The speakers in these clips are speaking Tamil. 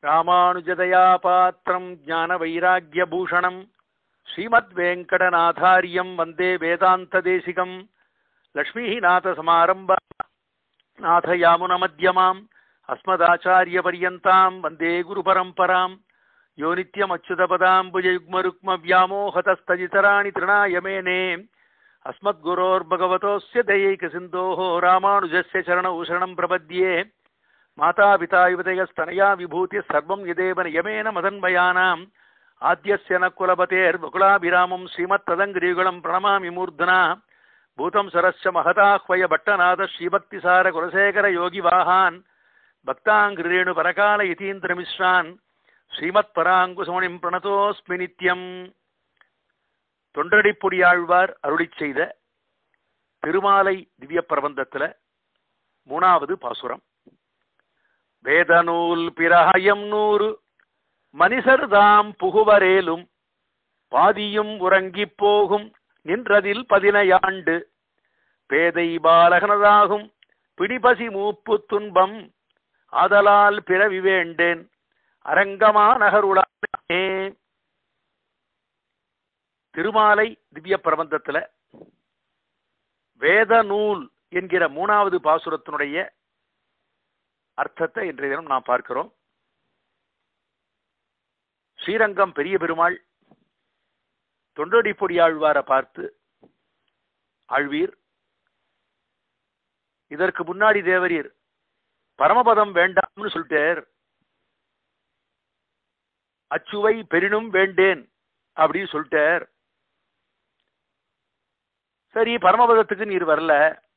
ராமானுஜதயா பாத்திரம் ஞான வைராக்கியபூஷணம் ஸ்ரீமத்வேங்கடநாதாரியம் வந்தே வேதாந்த தேசிகம் லக்ஷ்மீநாத சமாரம்பா நாதயாமுனமத்யமாம் அஸ்மதாச்சாரிய பரியந்தாம் வந்தே குரு பரம்பராம் யோ நித்யம் அச்சுதபதாம்புஜயுக்மருக்ம வியாமோஹதஸ்தஜிதராணி திருணாயமேனே அஸ்மத்குரோர்பகவதோஸ்ய தயைக சிந்தோஹோ ராமானுஜஸ்ய சரணௌ சரணம் பிரபத்யே மாதா பிதா யுவதயஸ்தனயா விபூதி சர்வம் யதேவ நியமேன மதன்மயானாம் ஆத்யஸ்ய ந குலபதேர் வகுலாபிராமம் ஸ்ரீமத் ததங்கிரிகுலம் பிரணமாமி மூர்தனா பூதம் சரஸ்ய மகதாஹ்வய பட்டநாத ஸ்ரீபக்திசார குலசேகர யோகி வாஹான் பக்தாங்கிரேணு பரகால யதீந்திர மிஸ்ரான் ஸ்ரீமத் பராங்குசமணிம் பிரணதோஸ்மி நித்யம். தொண்டடிப்பொடியாழ்வார் அருளிச் செய்த திருமாலை திவ்ய பிரபந்தத்துல 3வது பாசுரம். வேதநூல் பிரஹயம் 100 மனிதர்தாம் புகுவரேலும் பாதியும் உறங்கிப் போகும் நின்றதில் 15 ஆண்டு பேதை பாலகனதாகும் பிடிபசி மூப்பு துன்பம் ஆதலால் பிறவி வேண்டேன் அரங்கமா நகருளானே. திருமாலை திவ்ய பிரபந்தத்துல வேத நூல் என்கிற 3வது பாசுரத்தினுடைய அர்த்தத்தை இன்றைய தினம் நாம் பார்க்கிறோம். ஸ்ரீரங்கம் பெரிய பெருமாள் தொண்டடிப்பொடியாழ்வாரை பார்த்து, ஆழ்வீர், இதற்கு முன்னாடி தேவரீர் பரமபதம் வேண்டாம்னு சொல்லிட்டார், அச்சுவை பெரினும் வேண்டேன் அப்படின்னு சொல்லிட்டார். சரி, பரமபதத்துக்கு நீர் வரல,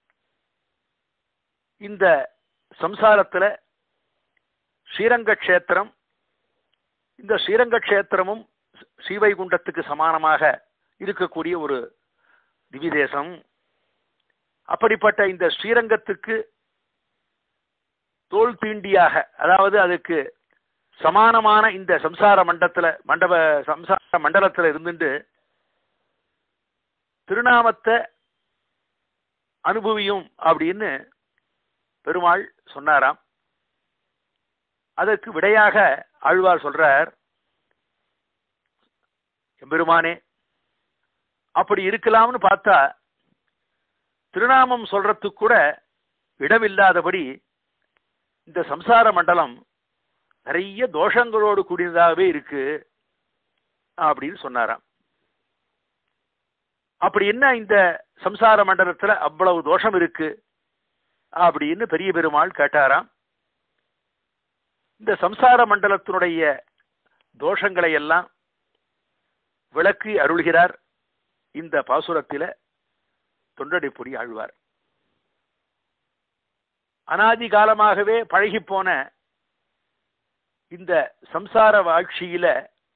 இந்த சம்சாரத்துல ஸ்ரீரங்க கஷேத்திரம், இந்த ஸ்ரீரங்க கஷேத்திரமும் ஸ்ரீவைகுண்டத்துக்கு சமானமாக இருக்கக்கூடிய ஒரு திவிதேசம். அப்படிப்பட்ட இந்த ஸ்ரீரங்கத்துக்கு தோல் தீண்டியாக, அதாவது அதுக்கு சமானமான இந்த சம்சார மண்டலத்துல இருந்துட்டு திருநாமத்தை அனுபவியும் அப்படின்னு பெருமாள் சொன்னாராம். அதற்கு விடையாக ஆழ்வார் சொல்றார், எம்பெருமானே, அப்படி இருக்கலாம்னு பார்த்தா திருநாமம் சொல்றதுக்கு கூட இடமில்லாதபடி இந்த சம்சார மண்டலம் நிறைய தோஷங்களோடு கூடியதாகவே இருக்கு அப்படின்னு சொன்னாராம். அப்படி என்ன இந்த சம்சார மண்டலத்துல அவ்வளவு தோஷம் இருக்கு அப்படின்னு பெரிய பெருமாள் கேட்டாராம். இந்த சம்சார மண்டலத்தினுடைய தோஷங்களை எல்லாம் விளக்கி அருள்கிறார் இந்த பாசுரத்தில தொண்டடிப்பொடி ஆழ்வார். அனாதி காலமாகவே பழகி போன இந்த சம்சார வாழ்ச்சியில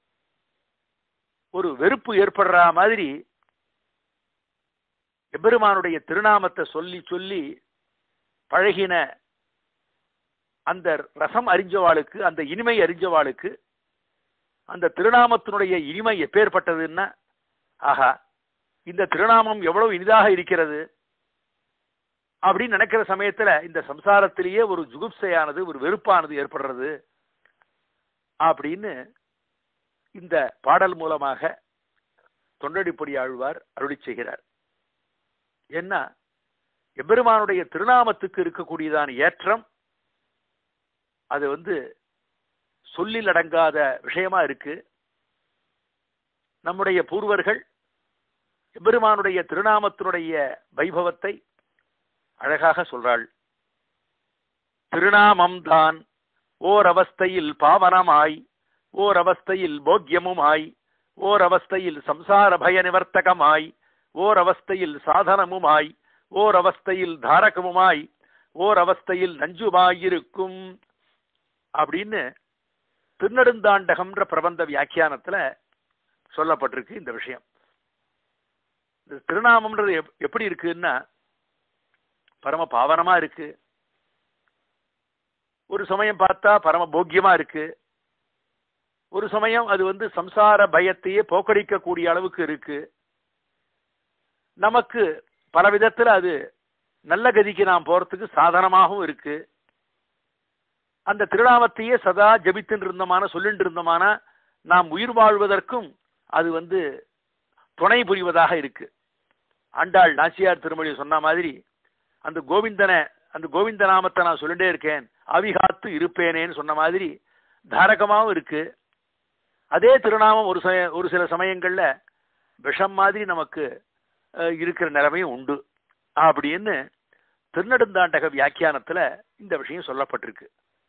ஒரு வெறுப்பு ஏற்படுற மாதிரி எம்பெருமானுடைய திருநாமத்தை சொல்லி சொல்லி பழகின அந்த ரசம் அறிஞ்சவாளுக்கு, அந்த இனிமை அறிஞ்சவாளுக்கு அந்த திருநாமத்தினுடைய இனிமை எப்பேற்பட்டதுன்னா, ஆஹா, இந்த திருநாமம் எவ்வளவு இனிதாக இருக்கிறது அப்படின்னு நினைக்கிற சமயத்துல இந்த சம்சாரத்திலேயே ஒரு ஜுகுப்சையானது, ஒரு வெறுப்பானது ஏற்படுறது அப்படின்னு இந்த பாடல் மூலமாக தொண்டடிப்பொடி ஆழ்வார் அருளிச் செய்கிறார். என்ன, எம்பெருமானுடைய திருநாமத்துக்கு இருக்கக்கூடியதான ஏற்றம் அது சொல்லில் அடங்காத விஷயமா இருக்கு. நம்முடைய பூர்வர்கள் எம்பெருமானுடைய திருநாமத்தினுடைய வைபவத்தை அழகாக சொல்றாள். திருநாமம் தான் ஓர் அவஸ்தையில் பாவனமாய், ஓர் அவஸ்தையில் போக்கியமுமாய், ஓர் அவஸ்தையில் சம்சார பய நிவர்த்தகமாய், ஓர் அவஸ்தையில் சாதனமுமாய், ஓர் அவஸ்தையில் தாரகமுமாய், ஓர் அவஸ்தையில் நஞ்சுமாயிருக்கும் அப்படின்னு திருநெடுந்தாண்டகம்ன்ற பிரபந்த வியாக்கியானத்துல சொல்லப்பட்டிருக்கு இந்த விஷயம். இந்த திருநாமம்ன்றது எப்படி இருக்குன்னா, பரம பாவனமா இருக்கு, ஒரு சமயம் பார்த்தா பரம போக்கியமா இருக்கு, ஒரு சமயம் அது சம்சார பயத்தையே போக்கடிக்கக்கூடிய அளவுக்கு இருக்கு. நமக்கு பல விதத்துல அது நல்ல கதிக்கு நாம் போறதுக்கு சாதனமாகவும் இருக்கு. அந்த திருநாமத்தையே சதா ஜபித்து இருந்தமான சொல்லிட்டு இருந்தமான நாம் உயிர் வாழ்வதற்கும் அது துணை புரிவதாக இருக்கு. ஆண்டாள் நாச்சியார் திருமொழி சொன்ன மாதிரி அந்த கோவிந்த நாமத்தை நான் சொல்லிட்டே இருக்கேன், அவிகாத்து இருப்பேனேன்னு சொன்ன மாதிரி தாரகமாகவும் இருக்கு. அதே திருநாமம் ஒரு சில சமயங்கள்ல விஷம் மாதிரி நமக்கு இருக்கிற நிலைமையும் உண்டு அப்படின்னு திருநெடுந்தாண்டக வியாக்கியானத்துல இந்த விஷயம் சொல்லப்பட்டிருக்கு.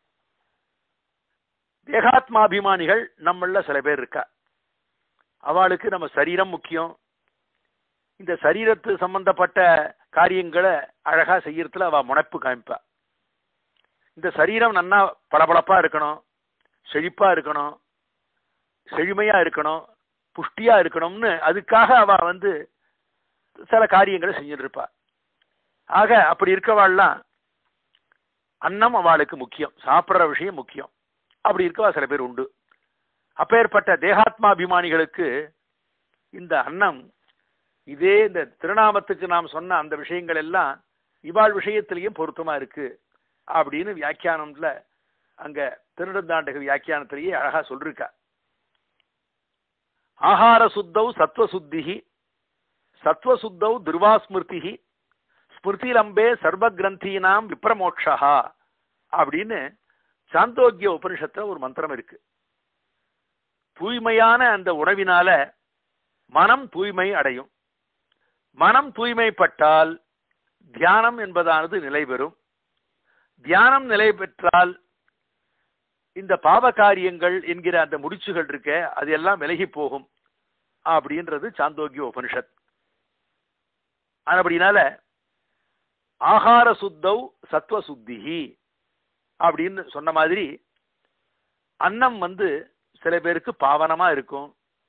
தேகாத்மாபிமானிகள் நம்மள சில பேர் இருக்கா. அவளுக்கு நம்ம சரீரம் முக்கியம். இந்த சரீரத்து சம்பந்தப்பட்ட காரியங்களை அழகா செய்யறதுல அவ முனைப்பு காமிப்பா. இந்த சரீரம் நன்னா பளபளப்பா இருக்கணும், செழிப்பா இருக்கணும், செழுமையா இருக்கணும், புஷ்டியா இருக்கணும்னு அதுக்காக அவ சில காரியங்களை செஞ்சுட்டு இருப்பா. ஆக அப்படி இருக்கவாள்லாம் அன்னம் அவளுக்கு முக்கியம், சாப்பிட்ற விஷயம் முக்கியம். அப்படி இருக்கவா சில பேர் உண்டு. அப்பேற்பட்ட தேகாத்மாபிமானிகளுக்கு இந்த அன்னம் இதே இந்த திருநாமத்துக்கு நாம் சொன்ன அந்த விஷயங்கள் எல்லாம் இவாள் விஷயத்திலையும் பொருத்தமா இருக்கு அப்படின்னு வியாக்கியானம்ல அங்க திருநெடுந்தாண்டக வியாக்கியானத்திலேயே அழகா சொல்லிருக்கா. ஆஹார சுத்தௌ சத்வசுத்திஹி சத்வசுத்தௌ துர்வாஸ்மிருதிஹி ஸ்மிருதிலம்பே சர்வகிரந்தீனாம் விப்ரமோக்ஷா அப்படின்னு சாந்தோக்கிய உபனிஷத்துல ஒரு மந்திரம் இருக்கு. தூய்மையான அந்த உணவினால மனம் தூய்மை அடையும். மனம் தூய்மைப்பட்டால் தியானம் என்பதானது நிலை பெறும். தியானம் நிலை பெற்றால் இந்த பாவ காரியங்கள் என்கிற அந்த முடிச்சுகள் இருக்க அது எல்லாம் விலகி போகும் அப்படின்றது சாந்தோக்கிய உபனிஷத். அப்படினால ஆகார சுத்தௌ சத்வ சுத்திஹி அப்படின்னு சொன்ன மாதிரி அன்னம் சில பேருக்கு பாவனமா இருக்கும்.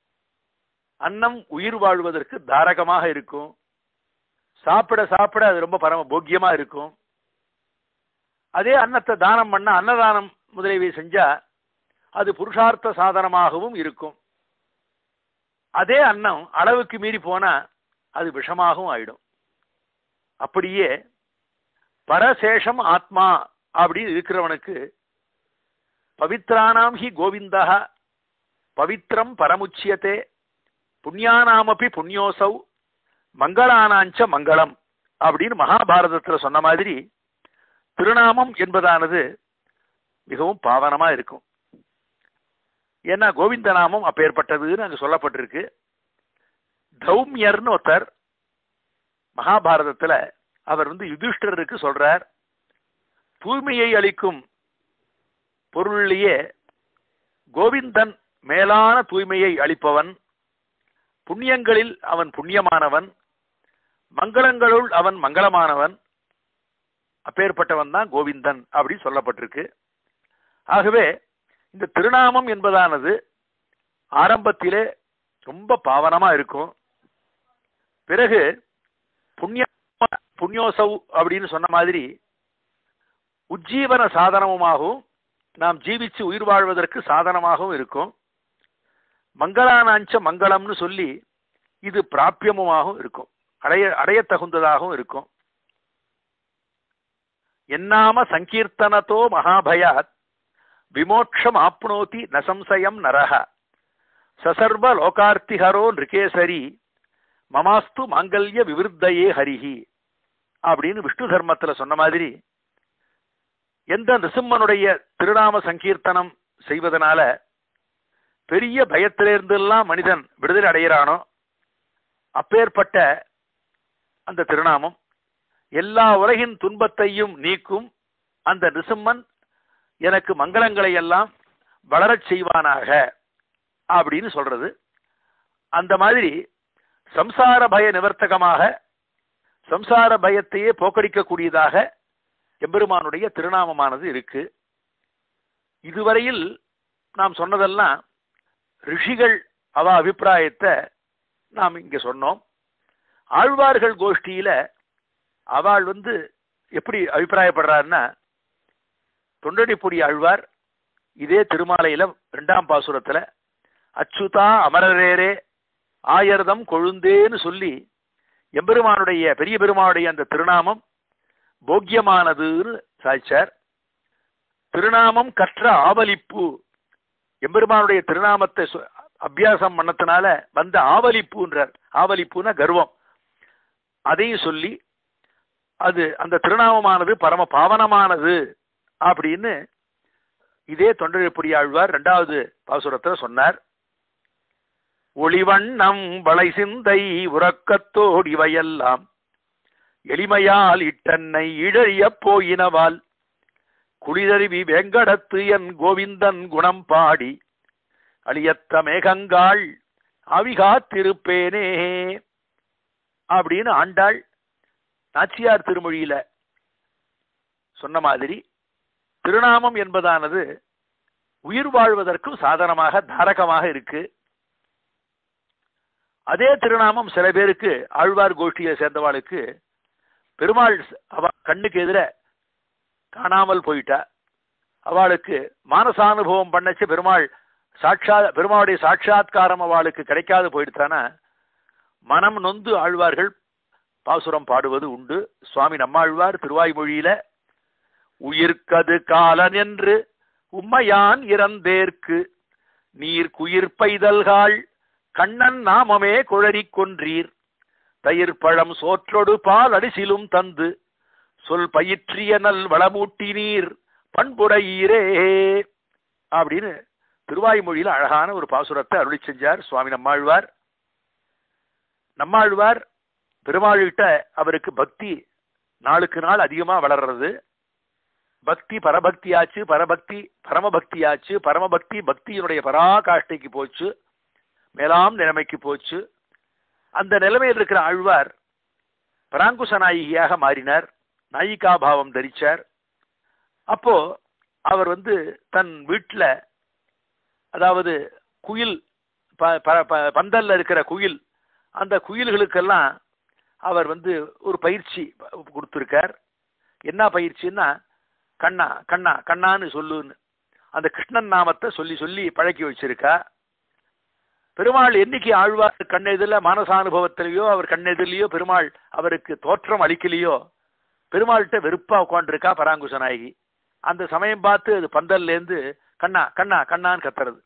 அன்னம் உயிர் வாழ்வதற்கு தாரகமாக இருக்கும். சாப்பிட சாப்பிட அது ரொம்ப பரம போக்கியமா இருக்கும். அதே அன்னத்தை தானம் பண்ண அன்னதானம் முதலியவை செஞ்சா அது புருஷார்த்த சாதனமாகவும் இருக்கும். அதே அன்னம் அளவுக்கு மீறி போனா அது விஷமாகவும் ஆயிடும். அப்படியே பரசேஷம் ஆத்மா அப்படின்னு இருக்கிறவனுக்கு பவித்ராணாம் ஹி கோவிந்தா பவித்ரம் பரமுச்சியதே புண்ணியானாமபி புண்ணியோசௌ மங்களானாஞ்ச மங்களம் அப்படின்னு மகாபாரதத்துல சொன்ன மாதிரி திருநாமம் என்பதானது மிகவும் பாவனமா இருக்கும். ஏன்னா கோவிந்த நாமம் அப்பேற்பட்டதுன்னு அங்க சொல்லப்பட்டிருக்கு. தௌமியர்னு ஒருத்தர் மகாபாரதத்துல அவர் யுதிஷ்டருக்கு சொல்றார், தூய்மையை அளிக்கும் பொருளிலேயே கோவிந்தன் மேலான தூய்மையை அளிப்பவன், புண்ணியங்களில் அவன் புண்ணியமானவன், மங்களங்களுள் அவன் மங்களமானவன், அப்பேற்பட்டவன் தான் கோவிந்தன் அப்படி சொல்லப்பட்டிருக்கு. ஆகவே இந்த திருநாமம் என்பதானது ஆரம்பத்திலே ரொம்ப பாவனமா இருக்கும். பிறகு புண்ணியோசவ் அப்படின்னு சொன்ன மாதிரி உஜ்ஜீவன சாதனமாகவும் நாம் ஜீவிச்சு உயிர் வாழ்வதற்கு சாதனமாகவும் இருக்கும். மங்களானாஞ்ச மங்களம்னு சொல்லி இது பிராபியமுமாகவும் இருக்கும், அடைய தகுந்ததாகவும் இருக்கும். என்னாம சங்கீர்த்தனத்தோ மகாபயாத் விமோட்சம் ஆப்னோதி நசம்சயம் நரஹ சசர்வ லோகார்த்திஹரோ நிருகேசரி மமாஸ்து மாங்கல்ய விவிருத்தையே ஹரிஹி அப்படின்னு விஷ்ணு தர்மத்துல சொன்ன மாதிரி எந்த நிருசிம்மனுடைய திருநாம சங்கீர்த்தனம் செய்வதனால பெரிய பயத்திலிருந்தெல்லாம் மனிதன் விடுதலை அடைகிறானோ அப்பேற்பட்ட அந்த திருநாமம் எல்லா உலகின் துன்பத்தையும் நீக்கும். அந்த நிருசிம்மன் எனக்கு மங்களங்களை எல்லாம் வளரச் செய்வானாக அப்படின்னு சொல்றது. அந்த மாதிரி சம்சார பய நிவர்த்தகமாக சம்சார பயத்தையே போக்கடிக்கக்கூடியதாக எம்பெருமானுடைய திருநாமமானது இருக்கு. இதுவரையில் நாம் சொன்னதெல்லாம் ரிஷிகள் அவ அபிப்பிராயத்தை நாம் இங்க சொன்னோம். ஆழ்வார்கள் கோஷ்டியில அவள் எப்படி அபிப்பிராயப்படுறாருன்னா, தொண்டடிப்பொடி ஆழ்வார் இதே திருமாலையில 2ஆம் பாசுரத்துல அச்சுதா அமரரேரே ஆயர்தம் கொழுந்தேன்னு சொல்லி எம்பெருமானுடைய பெரிய பெருமானுடைய அந்த திருநாமம் போக்கியமானதுன்னு சாய்ச்சார். திருநாமம் கற்ற ஆவலிப்பு, எம்பெருமானுடைய திருநாமத்தை அபியாசம் பண்ணத்தினால வந்த ஆவலிப்புன்றார். ஆவலிப்புன்னா கர்வம். அதையும் சொல்லி அது அந்த திருநாமமானது பரம பாவனமானது அப்படின்னு இதே தொண்டர்புரியாழ்வார் 2வது பாசுரத்தில் சொன்னார். ஒளிவண்ணம் வளை சிந்தை உறக்கத்தோடு இவையெல்லாம் எளிமையால் இட்டன்னை இழறிய போயினவால் குளிதருவி வெங்கடத்து என் கோவிந்தன் குணம் பாடி அழியத்த மேகங்காள் அவிகாத்திருப்பேனே அப்படின்னு ஆண்டாள் நாச்சியார் திருமொழியில சொன்ன மாதிரி திருநாமம் என்பதானது உயிர் வாழ்வதற்கும் சாதனமாக தாரகமாக இருக்கு. அதே திருநாமம் சில பேருக்கு ஆழ்வார் கோஷ்டியை சேர்ந்தவாளுக்கு பெருமாள் அவ கண்ணுக்கு எதிர காணாமல் போயிட்டா, அவளுக்கு மானசானுபவம் பண்ணச்சு பெருமாளுடைய சாட்சாத்காரம் அவளுக்கு கிடைக்காது போயிடுத்தானா மனம் நொந்து ஆழ்வார்கள் பாசுரம் பாடுவது உண்டு. சுவாமி நம்மாழ்வார் திருவாய்மொழியில உயிர்க்கது காலன் என்று உம்மையான் இறந்தேற்கு நீர் குயிர் பைதல்காள் கண்ணன் நாமமே குழறி கொன்றீர் தயிர் பழம் சோற்றொடு பால் அடிசிலும் தந்து சொல் பயிற்றிய நல் வளமூட்டி நீர் பண்புடையீரே அப்படின்னு திருவாய்மொழியில் அழகான ஒரு பாசுரத்தை அருளி செஞ்சார் சுவாமி நம்மாழ்வார். நம்மாழ்வார் பெருமாள்கிட்ட அவருக்கு பக்தி நாளுக்கு நாள் அதிகமா வளர்றது. பக்தி பரபக்தியாச்சு, பரபக்தி பரமபக்தியாச்சு, பரமபக்தி பக்தியினுடைய பராகாஷ்டைக்கு போச்சு, மேலாம் நிலைமைக்கு போச்சு. அந்த நிலைமையில் இருக்கிற ஆழ்வார் பராங்குச நாயகியாக மாறினார், நாயிகாபாவம் தரிச்சார். அப்போ அவர் தன் வீட்டில், அதாவது குயில் பந்தல்ல இருக்கிற குயில், அந்த குயில்களுக்கெல்லாம் அவர் ஒரு பயிற்சி கொடுத்துருக்கார். என்ன பயிற்சின்னா கண்ணா கண்ணா கண்ணான்னு சொல்லுன்னு அந்த கிருஷ்ணன் நாமத்தை சொல்லி சொல்லி பழக்கி வச்சிருக்கா. பெருமாள் என்னைக்கு ஆழ்வார் கண்ணெதிரில் மானசானுபவத்திலேயோ அவர் கண்ணெதிரிலையோ பெருமாள் அவருக்கு தோற்றம் அளிக்கலையோ பெருமாள்கிட்ட வெறுப்பா உட்காந்துருக்கா பராங்குச நாயகி. அந்த சமயம் பார்த்து அது பந்தல்லேருந்து கண்ணா கண்ணா கண்ணான்னு கத்துறது.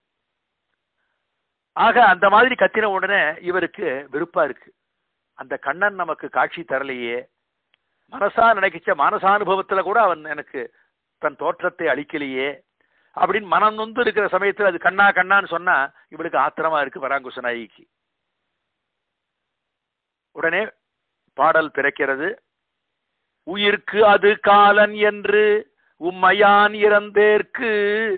ஆக அந்த மாதிரி கத்தின உடனே இவருக்கு வெறுப்பா இருக்கு. அந்த கண்ணன் நமக்கு காட்சி தரலையே, மனசா நினைக்கிச்ச மானசானுபவத்துல கூட அவன் எனக்கு தன் தோற்றத்தை அளிக்கலையே அப்படின்னு மனம் நொந்து இருக்கிற சமயத்தில் அது கண்ணா கண்ணான்னு சொன்னா இவளுக்கு ஆத்திரமா இருக்கு பராங்குச நாயகிக்கு. உடனே பாடல் பிறக்கிறது. உயிர்க்கு அது காலன் என்று உம்மையான் இறந்தேற்கு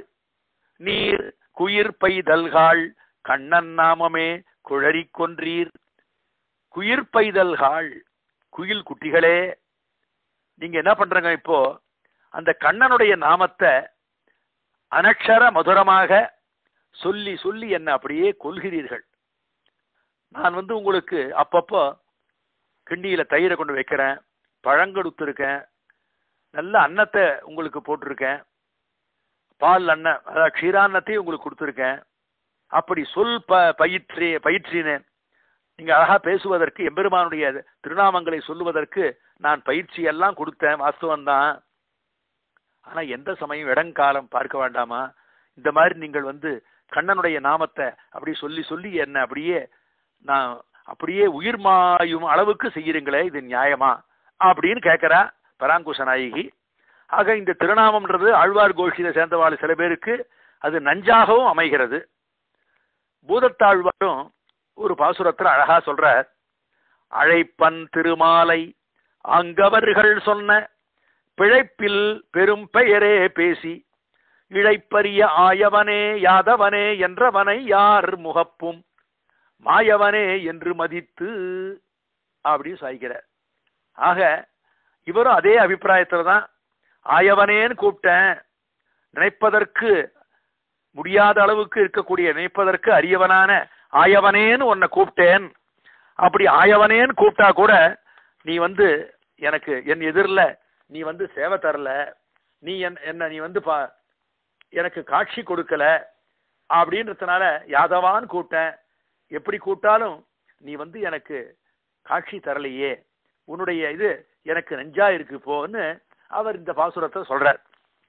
நீர் குயிர் பைதல்காள் கண்ணன் நாமமே குழறி கொன்றீர். குயிர் பைதல்காள், குயில் குட்டிகளே, நீங்க என்ன பண்றங்க, இப்போ அந்த கண்ணனுடைய நாமத்தை அனக்ஷர மதுரமாக சொல்லி சொல்லி என்ன அப்படியே கொல்கிறீர்கள். நான் உங்களுக்கு அப்பப்போ கிண்டியில தயிரை கொண்டு வைக்கிறேன், பழங்கொடுத்துருக்கேன், நல்ல அன்னத்தை உங்களுக்கு போட்டிருக்கேன், பால் அன்னம் அதாவது க்ஷீரான்னத்தையும் உங்களுக்கு கொடுத்துருக்கேன். அப்படி சொல் பயிற்றினேன். நீங்க அழகா பேசுவதற்கு எம்பெருமானுடைய திருநாமங்களை சொல்லுவதற்கு நான் பயிற்சி எல்லாம் கொடுத்தேன், வாஸ்தவம்தான். ஆனா எந்த சமயம் இடங்காலம் பார்க்க வேண்டாமா? இந்த மாதிரி நீங்கள் கண்ணனுடைய நாமத்தை அப்படி சொல்லி சொல்லி என்ன அப்படியே நான் அப்படியே உயிர் மாயும் அளவுக்கு செய்யறீங்களே, இது நியாயமா அப்படின்னு கேட்கிறா பராங்குச நாயகி. ஆக இந்த திருநாமம்ன்றது ஆழ்வார் கோஷ்டியில சேர்ந்தவாள் சில பேருக்கு அது நஞ்சாகவும் அமைகிறது. பூதத்தாழ்வாரும் ஒரு பாசுரத்தில் அழகா சொல்றார். அழைப்பன் திருமாலை அங்கவர்கள் சொன்ன பிழைப்பில் பெரும் பெயரே பேசி இழைப்பரிய ஆயவனே யாதவனே என்றவனை யார் முகப்பும் மாயவனே என்று மதித்து அப்படி சாய்க்கிறார். ஆக இவரும் அதே அபிப்பிராயத்துல தான், ஆயவனேன்னு கூப்பிட்டேன், நினைப்பதற்கு முடியாத அளவுக்கு இருக்கக்கூடிய நினைப்பதற்கு அரியவனான ஆயவனேன்னு உன்னை கூப்பிட்டேன். அப்படி ஆயவனேன்னு கூப்பிட்டா கூட நீ எனக்கு என் எதிரில் நீ சேவை தரல, நீ என்ன நீ எனக்கு காட்சி கொடுக்கல அப்படின்றதுனால யாதவான்னு கூப்பிட்டேன். எப்படி கூப்பிட்டாலும் நீ எனக்கு காட்சி தரலையே, உன்னுடைய இது எனக்கு நெஞ்சா இருக்கு போன்னு அவர் இந்த பாசுரத்தை சொல்றார்.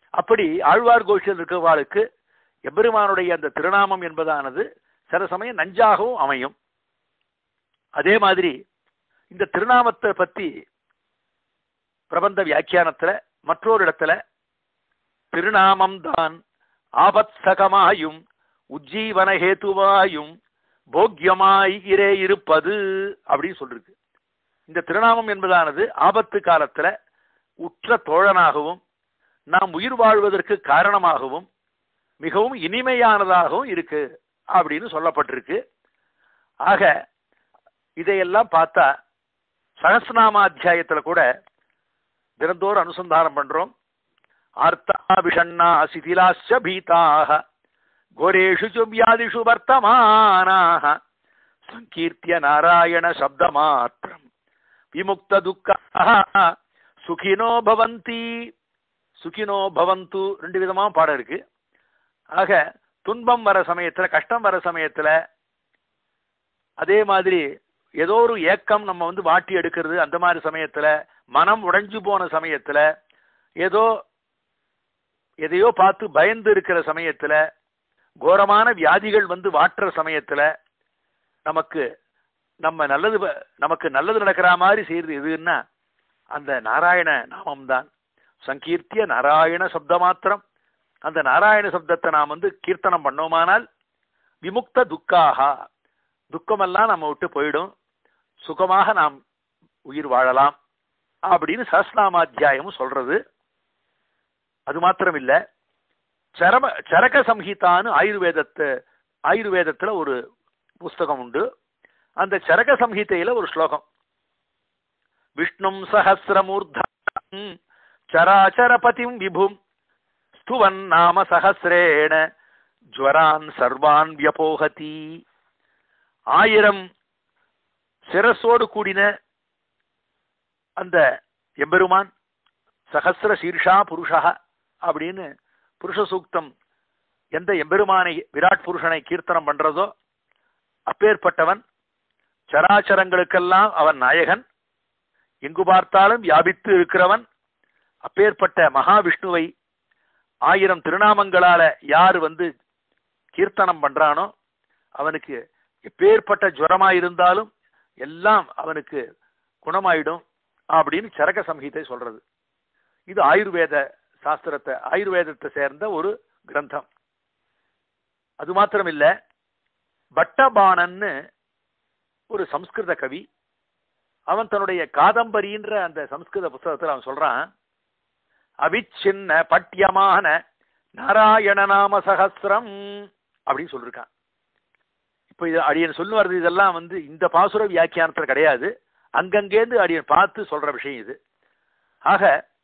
அப்படி ஆழ்வார் கோஷில் இருக்கிறவாளுக்கு எம்பெருமானுடைய அந்த திருநாமம் என்பதானது சில சமயம் நஞ்சாகவும் அமையும். அதே மாதிரி இந்த திருநாமத்தை பத்தி பிரபந்த வியாக்கியானத்துல மற்றொரு இடத்துல திருநாமம் தான் ஆபத்சகமாயும் உஜ்ஜீவன ஹேத்துவாயும் போக்கியமாய் இரே இருப்பது அப்படின்னு சொல்லிருக்கு. இந்த திருநாமம் என்பதானது ஆபத்து காலத்துல உற்ற தோழனாகவும் நாம் உயிர் வாழ்வதற்கு காரணமாகவும் மிகவும் இனிமையானதாகவும் இருக்கு அப்படின்னு சொல்லப்பட்டிருக்கு. ஆக இதையெல்லாம் பார்த்தா சகஸ்ரநாம அத்தியாயத்துல கூட தினந்தோறும் அனுசந்தானம் பண்றோம். ஆர்த்தா விஷண்ணா சிதிலாஸ்ய பீதாக கோரேஷு வியாதிஷு வர்த்தமானாக சங்கீர்த்திய நாராயண சப்த மாத்திரம் விமுக்த துக்க சுகினோ பவந்தி சுகினோ பவந்து ரெண்டு விதமா பாடம் இருக்கு. ஆக துன்பம் வர சமயத்துல கஷ்டம் வர சமயத்துல அதே மாதிரி ஏதோ ஒரு ஏக்கம் நம்ம வந்து வாட்டி எடுக்கிறது அந்த மாதிரி சமயத்துல மனம் உடைஞ்சு போன சமயத்துல ஏதோ எதையோ பார்த்து பயந்து இருக்கிற சமயத்துல கோரமான வியாதிகள் வந்து வாட்டுற சமயத்துல நமக்கு நல்லது நடக்கிற மாதிரி செய்யறது எதுன்னா அந்த நாராயண நாமம் தான். சங்கீர்த்திய நாராயண சப்த மாத்திரம் அந்த நாராயண சப்தத்தை நாம் வந்து கீர்த்தனம் பண்ணோமானால் விமுக்த துக்காகா துக்கமெல்லாம் நம்ம விட்டு போயிடும், சுகமாக நாம் உயிர் வாழலாம் அப்படின்னு சஹஸ்ரநாமாத்தியாயமும் சொல்றது. அது மாத்திரம் இல்ல, சரக சம்ஹிதான்னு ஆயுர்வேதத்துல ஒரு புஸ்தகம் உண்டு. அந்த சரக சம்ஹிதையில ஒரு ஸ்லோகம், விஷ்ணும் சஹஸ்ரமூர்தம் சராச்சரபதிம் விபும் ஸ்துவன் நாம சஹஸ்ரேண ஜ்வரான் சர்வான் வியபோகதி. 1000 சிரசோடு கூடின அந்த எம்பெருமான் சஹஸ்ர சீர்ஷா புருஷா அப்படின்னு புருஷ சூக்தம் எந்த எம்பெருமானை விராட் புருஷனை கீர்த்தனம் பண்றதோ அப்பேற்பட்டவன், சராச்சரங்களுக்கெல்லாம் அவன் நாயகன், எங்கு பார்த்தாலும் வியாபித்து இருக்கிறவன். அப்பேற்பட்ட மகாவிஷ்ணுவை 1000 திருநாமங்களால யார் வந்து கீர்த்தனம் பண்றானோ அவனுக்கு எப்பேற்பட்ட ஜுரமாயிருந்தாலும் எல்லாம் அவனுக்கு குணமாயிடும் அப்படின்னு சரக சம்ஹிதை சொல்றது. இது ஆயுர்வேதத்தை சேர்ந்த ஒரு கிரந்தம். அது மாத்திரம் இல்ல, பட்டபாணன்னு ஒரு சம்ஸ்கிருத கவி, அவன் தன்னுடைய காதம்பரின்ற அந்த சம்ஸ்கிருத புஸ்தகத்தில் அவன் சொல்றான், அவிச்சின்ன பட்டியமான நாராயண நாம சகஸ்ரம் அப்படின்னு சொல்லிருக்கான். இப்ப இது அடியன் சொல்லு வருது, இதெல்லாம் வந்து இந்த பாசுர வியாக்கியானத்துல கிடையாது, அங்கங்கேந்து அடியன் பார்த்து சொல்ற விஷயம் இது. ஆக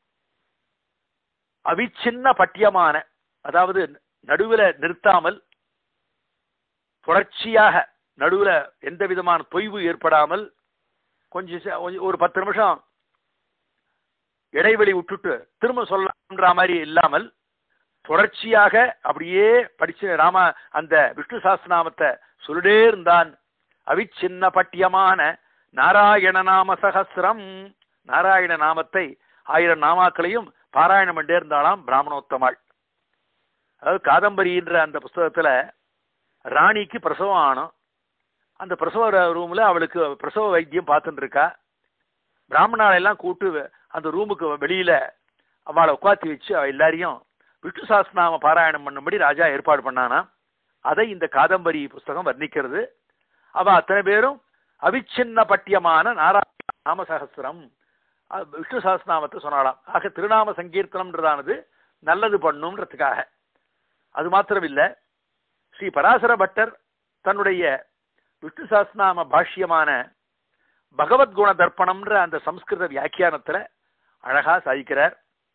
அவிச்சின்ன பட்டியமான, அதாவது நடுவில் நிறுத்தாமல் தொடர்ச்சியாக நடுவில் எந்த விதமான தொய்வு ஏற்படாமல் கொஞ்சம் ஒரு 10 நிமிஷம் இடைவெளி விட்டுட்டு திரும்ப சொல்லன்ற மாதிரி இல்லாமல் தொடர்ச்சியாக அப்படியே படிச்சு அந்த விஷ்ணு சாஸ்திரநாமத்தை சொல்லிட்டே இருந்தான். அவிச்சின்ன பட்டியமான நாராயண நாம சகஸ்ரம், நாராயண நாமத்தை 1000 நாமாக்களையும் பாராயணம் பண்ணே இருந்தாலாம் பிராமணோத்தமாள். அதாவது காதம்பரின்ற அந்த புஸ்தகத்துல ராணிக்கு பிரசவம் ஆனோம். அந்த பிரசவ ரூம்ல அவளுக்கு பிரசவ வைத்தியம் பார்த்துட்டு இருக்கா. பிராமணாலெல்லாம் கூட்டு அந்த ரூமுக்கு வெளியில அவளை உட்காத்தி வச்சு எல்லாரையும் விஷ்ணு சாஸ்திரநாம பாராயணம் பண்ணும்படி ராஜா ஏற்பாடு பண்ணானா. அதை இந்த காதம்பரி புஸ்தகம் வர்ணிக்கிறது. அவ அத்தனை பேரும் அவிச்சின்ன பட்டியமான நாராயண நாம சகஸ்ரம் விஷ்ணு சாஸ்திரநாமத்தை சொன்னாலாம். ஆக திருநாம சங்கீர்த்தனம்ன்றதானது நல்லது பண்ணும்ன்றதுக்காக. அது மாத்திரம் இல்ல, ஸ்ரீ பராசர பட்டர் தன்னுடைய விஷ்ணு சாஸ்திரநாம பாஷ்யமான பகவத்குண தர்ப்பணம்ன்ற அந்த சம்ஸ்கிருத வியாக்கியானத்துல அழகா சாதிக்கிறார்.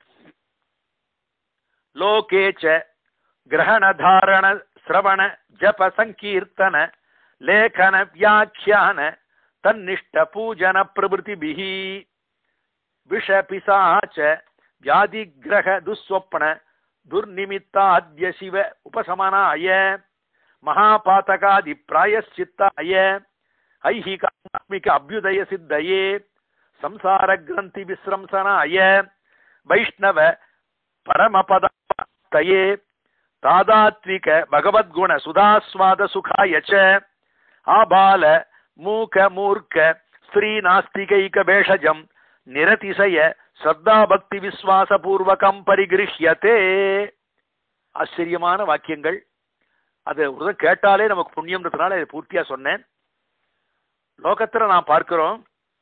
லோகேச்ச கிரகண தாரண சிரவண ஜப சங்கீர்த்தன லேகன வியாக்கியான தன்னிஷ்ட பூஜன பிரபுதிபிஹி விஷ பிசாச்ச வியாதிகிரக துஸ்வப்ன துர்நிமித்தாத்ய சிவ உபசமனாய மகாபாதகாதி பிராயஷ்சித்தாய ஐஹிகாத்மிக அபியுதய சித்தயே சம்சார கிரந்தி விஸ்ரம்சனாய வைஷ்ணவ பரமபத தயே தாதாத்விக பகவத்குண சுதாஸ்வாத சுகாயச்ச ஆபால மூக மூர்க்க ஸ்ரீ நாஸ்திகைக பேஷஜம் நிரதிசய ஸ்ரத்தா பக்தி விஸ்வாச பூர்வகம் பரிகிருஹ்யதே. ஆச்சரியமான வாக்கியங்கள். அதை ஒரு கேட்டாலே நமக்கு புண்ணியம்ன்றதுனால இதை பூர்த்தியா சொன்னேன். லோகத்துல நாம் பார்க்கிறோம்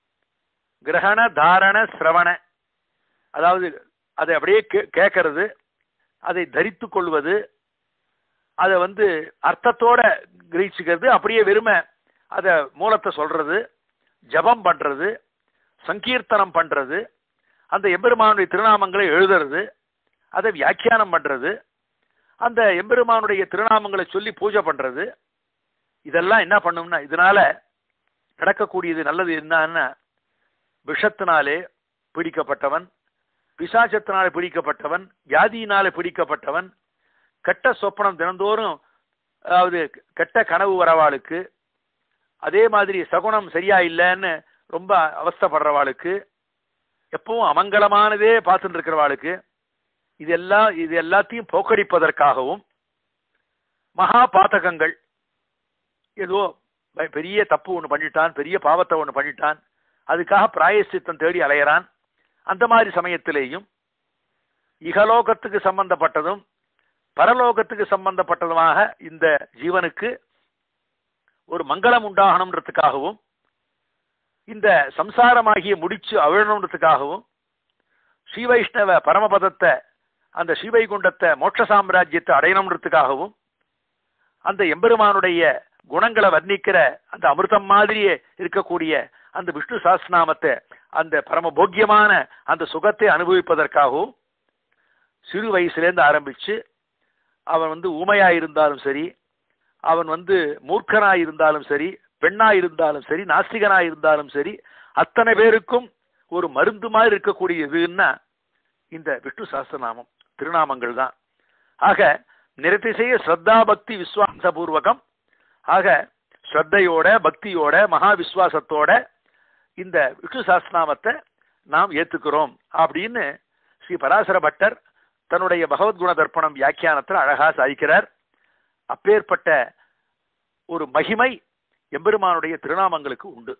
கிரகண தாரண சிரவண, அதாவது அதை அப்படியே கேட்கறது, அதை தரித்து கொள்வது, அதை அர்த்தத்தோட கிரகிச்சுக்கிறது, அப்படியே வெறுமை அதை மூலத்தை சொல்றது, ஜபம் பண்றது, சங்கீர்த்தனம் பண்றது, அந்த எம்பெருமானுடைய திருநாமங்களை எழுதுறது, அதை வியாக்கியானம் பண்றது, அந்த எம்பெருமானுடைய திருநாமங்களை சொல்லி பூஜை பண்றது, இதெல்லாம் என்ன பண்ணும்னா இதனால நடக்கக்கூடியது நல்லது என்னன்னா, விஷத்தினாலே பிடிக்கப்பட்டவன், பிசாசத்தினாலே பிடிக்கப்பட்டவன், வியாதியினாலே பிடிக்கப்பட்டவன், கெட்ட சொப்பனம் தினந்தோறும், அதாவது கெட்ட கனவு வரவாளுக்கு, அதே மாதிரி சகுனம் சரியா இல்லைன்னு ரொம்ப அவஸ்தப்படுறவாளுக்கு, எப்பவும் அமங்கலமானதே பார்த்துட்டு இருக்கிறவாளுக்கு, இது எல்லாத்தையும் போக்கடிப்பதற்காகவும், மகா பாதகங்கள், ஏதோ பெரிய தப்பு ஒன்று பண்ணிட்டான், பெரிய பாவத்தை ஒன்று பண்ணிட்டான், அதுக்காக பிராயசித்தம் தேடி அலையறான், அந்த மாதிரி சமயத்திலேயும் இகலோகத்துக்கு சம்பந்தப்பட்டதும் பரலோகத்துக்கு சம்பந்தப்பட்டதுமாக இந்த ஜீவனுக்கு ஒரு மங்களம் உண்டாகணுன்றதுக்காகவும், இந்த சம்சாரமாகிய முடிச்சு அவிழணுன்றதுக்காகவும், ஸ்ரீ வைஷ்ணவ பரமபதத்தை, அந்த ஸ்ரீவைகுண்டத்தை, மோட்ச சாம்ராஜ்யத்தை அடையணுன்றதுக்காகவும், அந்த எம்பெருமானுடைய குணங்களை வர்ணிக்கிற அந்த அமிர்தம் மாதிரியே இருக்கக்கூடிய அந்த விஷ்ணு சாஸ்திரநாமத்தை, அந்த பரமபோக்கியமான அந்த சுகத்தை அனுபவிப்பதற்காகவும், சிறு வயசுலேருந்து ஆரம்பிச்சு அவன் ஊமையாயிருந்தாலும் சரி, அவன் மூர்க்கனாயிருந்தாலும் சரி, பெண்ணாயிருந்தாலும் சரி, நாஸ்திகனாயிருந்தாலும் சரி, அத்தனை பேருக்கும் ஒரு மருந்து மாதிரி இருக்கக்கூடியதுன்னா இந்த விஷ்ணு சாஸ்திரநாமம் திருநாமங்கள் தான். ஆக நிரதிசய ஸ்ரத்தா பக்தி விஸ்வாச பூர்வகம், ஆக ஸ்ரத்தையோட பக்தியோட மகா விஸ்வாசத்தோட இந்த விஷ்ணு சாஸ்திரநாமத்தை நாம் ஏத்துக்கிறோம் அப்படின்னு ஸ்ரீ பராசர பட்டர் தன்னுடைய பகவத்குண தர்ப்பணம் வியாக்கியானத்தில் அழகா சாதிக்கிறார். அப்பேற்பட்ட ஒரு மகிமை எம்பெருமானுடைய திருநாமங்களுக்கு உண்டு.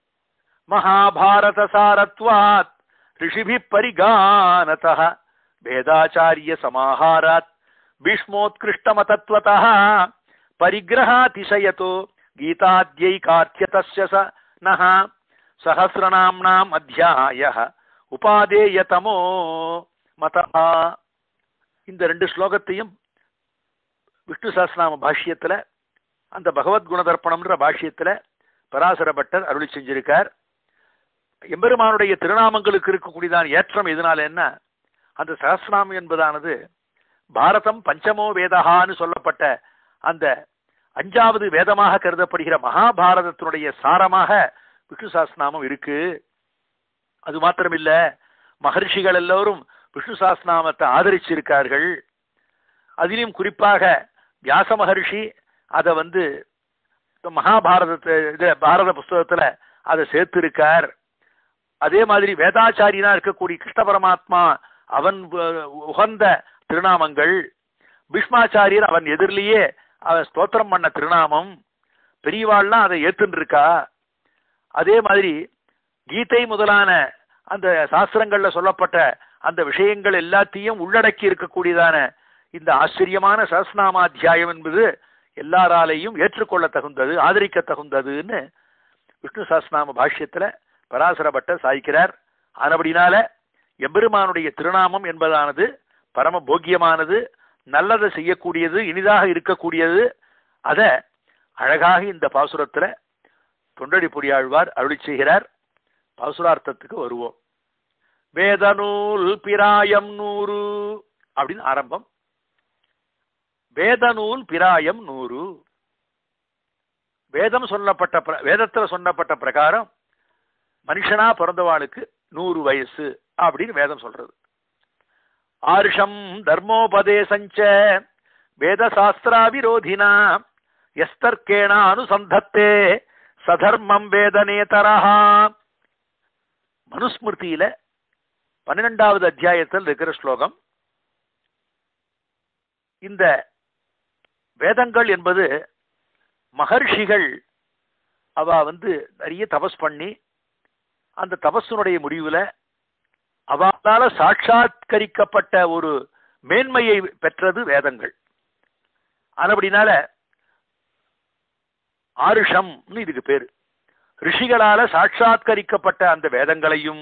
மகாபாரத சாரத்வாத் ரிஷிபி பரிகானதः வேதாச்சாரிய சமாஹாராத் பீஷ்மோத்கிருஷ்டமதத்வதः பரிகிரஹாதிசயதோ கீதாத்யைகார்த்தியதஸ்ய நஹ சஹஸ்ரநாம்னாம் அத்தியாயः உபாதேயதமோ மதः. இந்த ரெண்டு ஸ்லோகத்தையும் விஷ்ணு சஹஸ்ரநாம பாஷ்யத்துல, அந்த பகவத்குண தர்ப்பணம்ன்ற பாஷ்யத்துல பராசர பட்டர் அருளி செஞ்சிருக்கார். எம்பெருமானுடைய திருநாமங்களுக்கு இருக்கக்கூடியதான் ஏற்றம் எதனால என்ன, அந்த சஹஸ்ரநாமம் என்பதானது பாரதம் பஞ்சமோ வேதகான்னு சொல்லப்பட்ட அந்த 5வது வேதமாக கருதப்படுகிற மகாபாரதத்தினுடைய சாரமாக விஷ்ணு சஹஸ்ரநாமம் இருக்கு. அது மாத்திரமில்ல, மகர்ஷிகள் எல்லோரும் விஷ்ணு சஹஸ்ரநாமத்தை ஆதரிச்சிருக்கார்கள். அதிலும் குறிப்பாக வியாச மகர்ஷி அதை மகாபாரதத்தை பாரத புஸ்தகத்துல அதை சேர்த்திருக்கார். அதே மாதிரி வேதாச்சாரியனா இருக்கக்கூடிய கிருஷ்ண பரமாத்மா அவன் உகந்த திருநாமங்கள், பீஷ்மாச்சாரியர் அவன் எதிரிலேயே அவன் ஸ்தோத்திரம் பண்ண திருநாமம், பெரியவாள்லாம் அதை ஏத்துன்னு இருக்கா. அதே மாதிரி கீதை முதலான அந்த சாஸ்திரங்கள்ல சொல்லப்பட்ட அந்த விஷயங்கள் எல்லாத்தையும் உள்ளடக்கி இருக்கக்கூடியதான இந்த ஆச்சரியமான சஹஸ்ரநாமாத்தியாயம் என்பது எல்லாராலையும் ஏற்றுக்கொள்ள தகுந்தது, ஆதரிக்க தகுந்ததுன்னு விஷ்ணு சஹஸ்ரநாம பாஷ்யத்துல பராசர பட்டர் சாய்க்கிறார். ஆனபடினால எம்பெருமானுடைய திருநாமம் என்பதானது பரம போக்கியமானது, நல்லதை செய்யக்கூடியது, இனிதாக இருக்கக்கூடியது. அத அழகாக இந்த பாசுரத்துல தொண்டடி பொடியாழ்வார் அருளி செய்கிறார். பாசுரார்த்தத்துக்கு வருவோம். வேதநூல் பிராயம் 100 அப்படின்னு ஆரம்பம். வேதநூல் பிராயம் 100, வேதத்துல சொல்லப்பட்ட பிரகாரம் மனுஷனா பிறந்தவாளுக்கு 100 வயசு அப்படின்னு வேதம் சொல்றது. ஆர்ஷம் தர்மோபதேசஞ்ச வேதசாஸ்திரா விரோதினா எஸ்தர்க்கேண அனுசந்தத்தே சதர்மம் வேதநேதரஹா. மனுஸ்மிருதியில 12வது அத்தியாயத்தில் இருக்கிற ஸ்லோகம். இந்த வேதங்கள் என்பது மகர்ஷிகள் அவ நிறைய தபஸ் பண்ணி அந்த தபஸுனுடைய முடிவுல அவளால சாட்சாத்கரிக்கப்பட்ட ஒரு மேன்மையை பெற்றது வேதங்கள். அதுபடினால ஆருஷம்னு இதுக்கு பேரு. ரிஷிகளால சாட்சாத்கரிக்கப்பட்ட அந்த வேதங்களையும்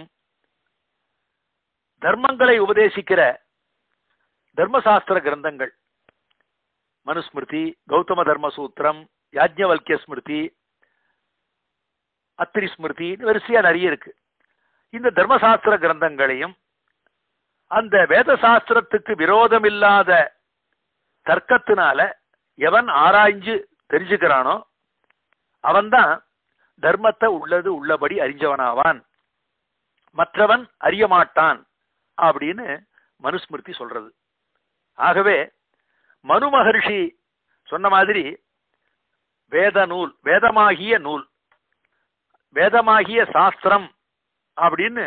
தர்மங்களை உபதேசிக்கிற தர்மசாஸ்திர கிரந்தங்கள் மனுஸ்மிருதி, கௌதம தர்ம சூத்திரம், யாஜ்ஞவல்கிய ஸ்மிருதி, அத்திரி ஸ்மிருதி வரிசையா நிறைய இருக்கு. இந்த தர்மசாஸ்திர கிரந்தங்களையும் அந்த வேத சாஸ்திரத்துக்கு விரோதமில்லாத தர்க்கத்தினால எவன் ஆராய்ஞ்சு தெரிஞ்சுக்கிறானோ அவன்தான் தர்மத்தை உள்ளது உள்ளபடி அறிஞ்சவனாவான், மற்றவன் அறிய மாட்டான் அப்படின்னு மனுஸ்மிருதி சொல்றது. ஆகவே மனு மகர்ஷி சொன்ன மாதிரி வேத நூல், வேதமாகிய நூல், வேதமாகிய சாஸ்திரம் அப்படின்னு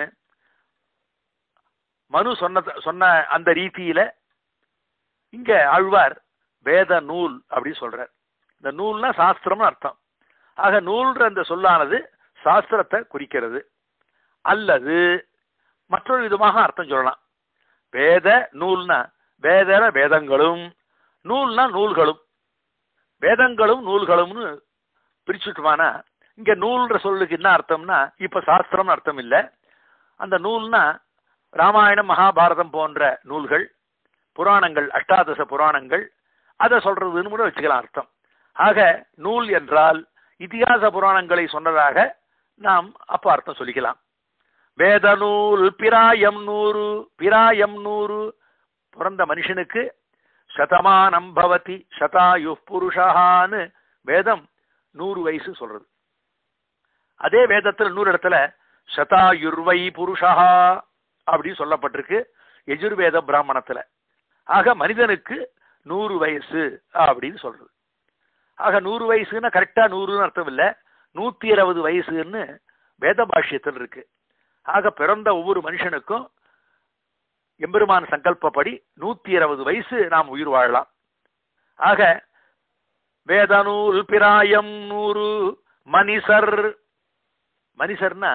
மனு சொன்ன அந்த ரீதியில இங்க ஆழ்வார் வேத நூல் அப்படின்னு சொல்றார். இந்த நூல்னா சாஸ்திரம்னு அர்த்தம். ஆக நூல்ன்ற அந்த சொல்லானது சாஸ்திரத்தை குறிக்கிறது. அல்லது மற்றொரு விதமாக அர்த்தம் சொல்லலாம். வேத நூல்னா வேதங்களும், நூல்னா நூல்களும், வேதங்களும் நூல்களும்னு பிரிச்சுட்டுமானா இங்க நூல்ன்ற சொல்லுக்கு என்ன அர்த்தம்னா இப்ப சாஸ்திரம் அர்த்தம் இல்லை. அந்த நூல்னா ராமாயணம் மகாபாரதம் போன்ற நூல்கள், புராணங்கள், அஷ்டாதச புராணங்கள், அதை சொல்றதுன்னு கூட வச்சுக்கலாம் அர்த்தம். ஆக நூல் என்றால் இதிகாச புராணங்களை சொன்னதாக நாம் அப்ப அர்த்தம் சொல்லிக்கலாம். வேத நூல் பிராயம் 100, பிராயம் 100, பிறந்த மனுஷனுக்கு சதமானம் பவதி சதாயு புருஷான்னு வேதம் 100 வயசு சொல்றது. அதே வேதத்தில் 100 இடத்துல சதாயுர்வை புருஷா அப்படின்னு சொல்லப்பட்டிருக்கு யஜுர்வேத பிராமணத்துல. ஆக மனிதனுக்கு 100 வயசு அப்படின்னு சொல்றது. ஆக 100 வயசுன்னா கரெக்டா 100ன்னு அர்த்தம் இல்லை, 120 வயசுன்னு வேத பாஷ்யத்தில் இருக்கு. ஆக பிறந்த ஒவ்வொரு மனுஷனுக்கும் எம்பெருமான் சங்கல்பப்படி 120 வயசு நாம் உயிர் வாழலாம். ஆக வேத நூல் பிராயம் 100 மனிசர். மனிசர்னா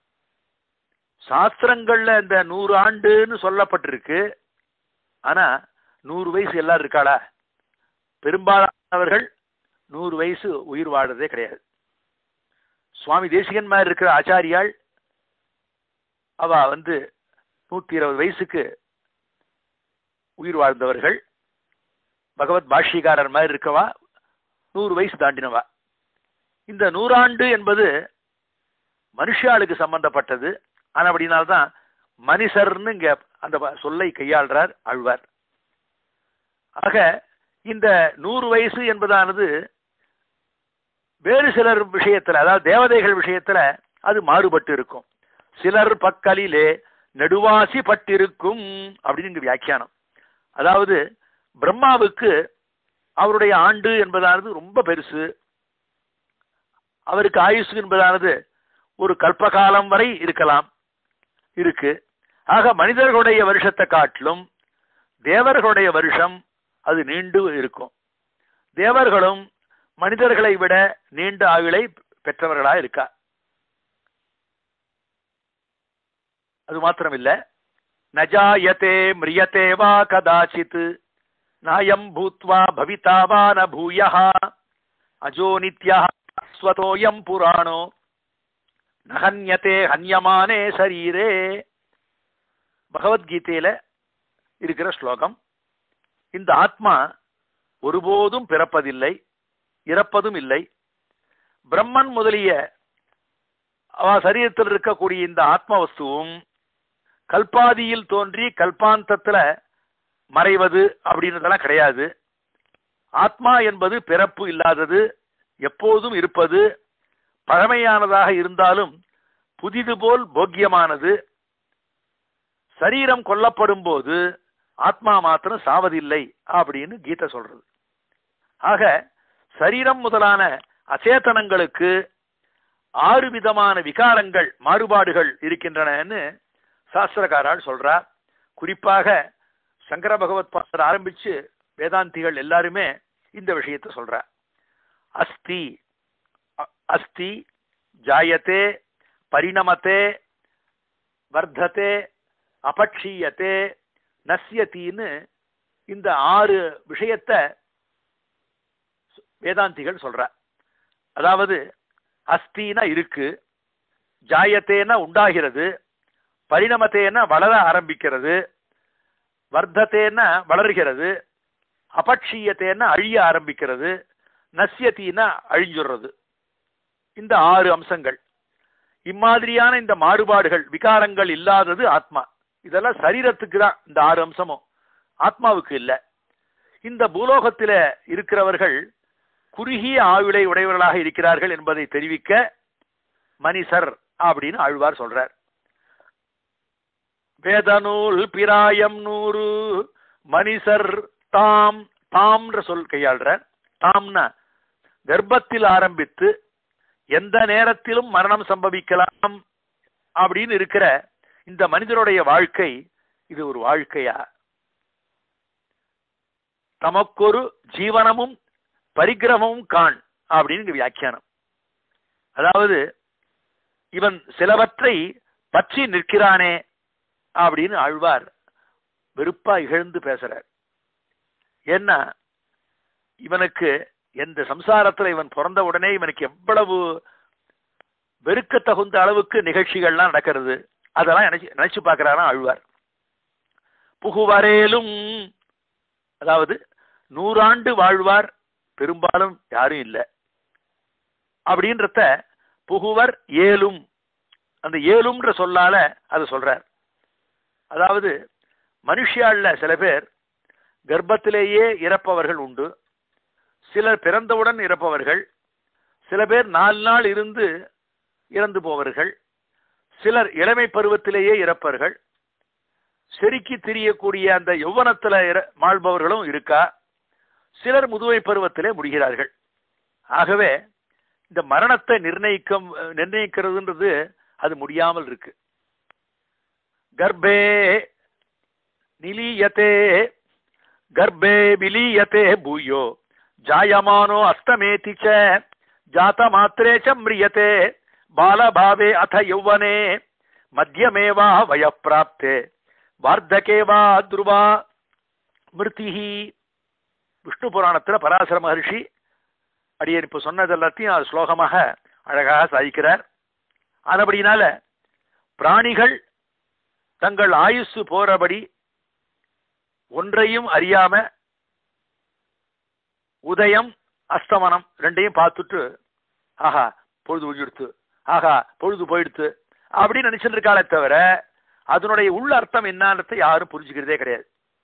சாஸ்திரங்கள்ல இந்த 100 ஆண்டுன்னு சொல்லப்பட்டிருக்கு. ஆனா 100 வயசு எல்லாரும் இருக்காளா? பெரும்பாலானவர்கள் 100 வயசு உயிர் வாழ்றதே கிடையாது. சுவாமி தேசிகன் மாதிரி இருக்கிற ஆச்சாரியாள் அவ 120 வயசுக்கு உயிர் வாழ்ந்தவர்கள். பகவத் பாஷ்யக்காரர் மாதிரி இருக்கவா 100 வயசு தாண்டினவா. இந்த 100 ஆண்டு என்பது மனுஷாளுக்கு சம்பந்தப்பட்டது. ஆனா அப்படின்னால்தான் மனிதர்னு இங்க அந்த சொல்லை கையாள்றார் ஆழ்வார். ஆக இந்த 100 வயசு என்பதானது வேறு சிலர் விஷயத்துல, அதாவது தேவதைகள் விஷயத்துல அது மாறுபட்டு இருக்கும். சிலர் பக்கலிலே நெடுவாசி பட்டிருக்கும் அப்படின்னு வியாக்கியானம். அதாவது பிரம்மாவுக்கு அவருடைய ஆண்டு என்பதானது ரொம்ப பெருசு. அவருக்கு ஆயுசு என்பதானது ஒரு கல்பகாலம் வரை இருக்கலாம், இருக்கு. ஆக மனிதர்களுடைய வருஷத்தை காட்டிலும் தேவர்களுடைய வருஷம் அது நீண்டு இருக்கும். தேவர்களும் மனிதர்களை விட நீண்ட ஆயுளை பெற்றவர்களா இருக்கா. அது மாத்திரமில்ல, நஜாயதே மிரியதே வா கதாச்சித் நாயம் பூத்வா பவிதா வா ந பூயஹ அஜோ நித்யஹ ஸ்வதோயம் புராணோ நஹன்யதே ஹன்யமானே சரீரே. பகவத்கீதையில இருக்கிற ஸ்லோகம். இந்த ஆத்மா ஒருபோதும் பிறப்பதில்லை, இறப்பதும் இல்லை. பிரம்மன் முதலிய சரீரத்தில் இருக்கக்கூடிய இந்த ஆத்ம வஸ்துவும் கல்பாதியில் தோன்றி கல்பாந்தத்துல மறைவது அப்படின்றதெல்லாம் கிடையாது. ஆத்மா என்பது பிறப்பு இல்லாதது, எப்போதும் இருப்பது, பழமையானதாக இருந்தாலும் புதிது போல் போக்கியமானது. சரீரம் கொல்லப்படும் போது ஆத்மா மாத்திரம் சாவதில்லை அப்படின்னு கீதை சொல்றது. ஆக சரீரம் முதலான அச்சேதனங்களுக்கு 6 விதமான விகாரங்கள், மாறுபாடுகள் இருக்கின்றனன்னு சாஸ்திரக்காரால் சொல்றார். குறிப்பாக சங்கர பகவத் பாதர் ஆரம்பிச்சு வேதாந்திகள் எல்லாருமே இந்த விஷயத்தை சொல்ற. அஸ்தி அஸ்தி ஜாயத்தே பரிணமத்தே வர்த்ததே அபக்ஷீயத்தே நஸ்யத்தின்னு இந்த 6 விஷயத்தை வேதாந்திகள் சொல்ற. அதாவது அஸ்தினா இருக்கு, ஜாயத்தேனா உண்டாகிறது, பரிணமத்தேனா வளர ஆரம்பிக்கிறது, வர்த்தத்தேனா வளர்கிறது, அபக்ஷீயத்தேனா அழிய ஆரம்பிக்கிறது, நஸ்யத்தினா அழிஞ்சுடுறது. இந்த 6 அம்சங்கள். இம்மாதிரியான இந்த மாறுபாடுகள் விகாரங்கள் இல்லாதது ஆத்மா. இதெல்லாம் சரீரத்துக்கு தான் இந்த 6 அம்சமும், ஆத்மாவுக்கு இல்லை. இந்த பூலோகத்தில இருக்கிறவர்கள் குறுகிய ஆயுளை உடையவர்களாக இருக்கிறார்கள் என்பதை தெரிவிக்க மனிசர் அப்படின்னு ஆழ்வார் சொல்றார். வேதநூல் பிராயம் 100 மனிசர் தாம், தாம்ன்ற சொல் கையாள்றார். தாம்னா கர்ப்பத்தில் ஆரம்பித்து எந்த நேரத்திலும் மரணம் சம்பவிக்கலாம் அப்படின்னு இருக்கிற இந்த மனிதனுடைய வாழ்க்கை, இது ஒரு வாழ்க்கையா? தமக்கொரு ஜீவனமும் பரிகிரகமும் காண் அப்படின்னு வியாக்கியானம். அதாவது இவன் சிலவற்றை பற்றி நிற்கிறானே அப்படின்னு ஆழ்வார் வெறுப்பா இகழ்ந்து பேசுறார். ஏன்னா இவனுக்கு எந்த சம்சாரத்துல இவன் பிறந்த உடனே இவனுக்கு எவ்வளவு வெறுக்க தகுந்த அளவுக்கு நிகழ்ச்சிகள்லாம் நடக்கிறது, அதெல்லாம் நினைச்சு பார்க்கிறாரா ஆழ்வார். புகுவரேலும், அதாவது 100 ஆண்டு வாழ்வார் பெரும்பாலும் யாரும் இல்லை அப்படின்றத புகுவர் ஏலும், அந்த ஏலும்ன்ற சொல்லால அது சொல்றார். அதாவது மனுஷியாள்ல சில பேர் கர்ப்பத்திலேயே இறப்பவர்கள் உண்டு, சிலர் பிறந்தவுடன் இறப்பவர்கள், சில பேர் 4 நாள் இருந்து இறந்து போவர்கள், சிலர் இளமை பருவத்திலேயே இறப்பவர்கள், செருக்கி திரியக்கூடிய அந்த யௌவனத்துல மாழ்பவர்களும் இருக்கா, சிலர் முதுமை பருவத்திலே முடிகிறார்கள். ஆகவே இந்த மரணத்தை நிர்ணயிக்கிறதுன்றது அது முடியாமல் இருக்கு. கர்ப்பே நிலீயத்தே கர்ப்பே விலீயத்தே பூயோ ஜாயமானோ அஸ்தமேதி ச ஜாத மாத்ரே ச மிரியதே பாலபாவே அத யௌவனே மத்தியமேவா வயப்பிராப்தே வார்த்தகேவா துருவா மிருதிஹி. விஷ்ணு புராணத்தில் பராசர மகர்ஷி அடியேன் இப்ப சொன்னது எல்லாத்தையும் அது ஸ்லோகமாக அழகாக சாதிக்கிறார். அதுபடினால பிராணிகள் தங்கள் ஆயுசு போறபடி ஒன்றையும் அறியாம உதயம் அஸ்தமனம் ரெண்டையும் பார்த்துட்டு ஆஹா பொழுது ஒழிடுத்து, ஆஹா பொழுது போயிடுத்து அப்படின்னு நினைச்சிட்டு இருக்காளே தவிர அதனுடைய உள்ள அர்த்தம் என்னன்றதை யாரும் புரிஞ்சுக்கிறதே கிடையாது.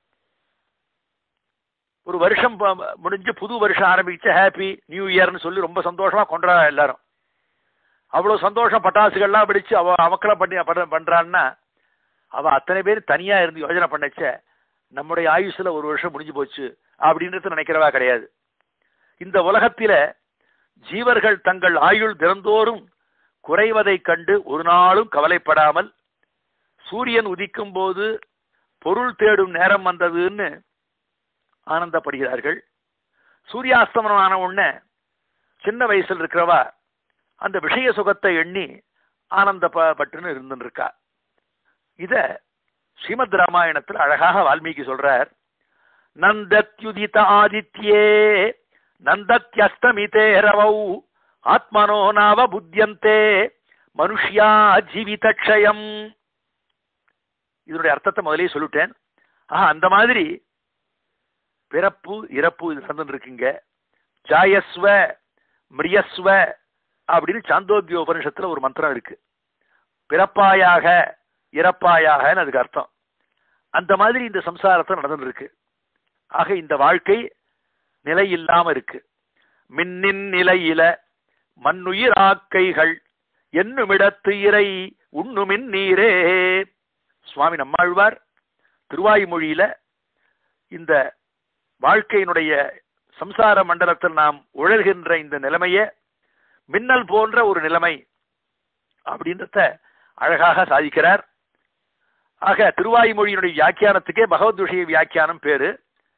ஒரு வருஷம் முடிஞ்சு புது வருஷம் ஆரம்பிச்சு ஹாப்பி நியூ இயர்னு சொல்லி ரொம்ப சந்தோஷமா கொண்டாட எல்லாரும். அவ்வளவு சந்தோஷம் பட்டாசுகள்லாம் பிடிச்சு அவக்களை பண்றான்னா அவ அத்தனை பேர் தனியா இருந்து யோஜனை பண்ணச்ச நம்முடைய ஆயுசுல ஒரு வருஷம் முடிஞ்சு போச்சு அப்படின்றது நினைக்கிறவா கிடையாது. இந்த உலகத்தில ஜீவர்கள் தங்கள் ஆயுள் தினந்தோறும் குறைவதை கண்டு ஒரு நாளும் கவலைப்படாமல் சூரியன் உதிக்கும் போது பொருள் தேடும் நேரம் வந்ததுன்னு ஆனந்தப்படுகிறார்கள். சூரியாஸ்தமனம் ஆன உடனே சின்ன வயசுல இருக்கிறவா அந்த விஷய சுகத்தை எண்ணி ஆனந்தப்பட்டுன்னு இருந்துருக்கா. இத ஸ்ரீமத் ராமாயணத்தில் அழகாக வால்மீகி சொல்றார். நந்தத்யுதித ஆதித்யே நந்தத்யஸ்தமிதே ரவௌ ஆத்மனோ நாவ புத்தியந்தே மனுஷ்யா ஜீவிதக்ஷயம். இதனுடைய அர்த்தத்தை முதலே சொல்லிட்டேன். அந்த மாதிரி பிறப்பு இறப்பு இது நடந்து இருக்குங்க. ஜாயஸ்வ மிரியஸ்வ அப்படின்னு சாந்தோக்கிய உபனிஷத்துல ஒரு மந்திரம் இருக்கு. பிறப்பாயாக இறப்பாயாகன்னு அதுக்கு அர்த்தம். அந்த மாதிரி இந்த சம்சாரத்தை நடந்து இருக்கு. ஆக இந்த வாழ்க்கை நிலை இல்லாம இருக்கு. மின்னின் நிலையில மண்ணுயிராக்கைகள் என்னுமிடத்து இறை உண்ணுமின் நீரே. சுவாமி நம்மாழ்வார் திருவாய்மொழியில இந்த வாழ்க்கையினுடைய சம்சார மண்டலத்தில் நாம் உழல்கின்ற இந்த நிலைமையை மின்னல் போன்ற ஒரு நிலைமை அப்படின்றத அழகாக சாதிக்கிறார். ஆக திருவாய்மொழியினுடைய வியாக்கியானத்துக்கே பகவத் விஷய வியாக்கியானம் பேரு.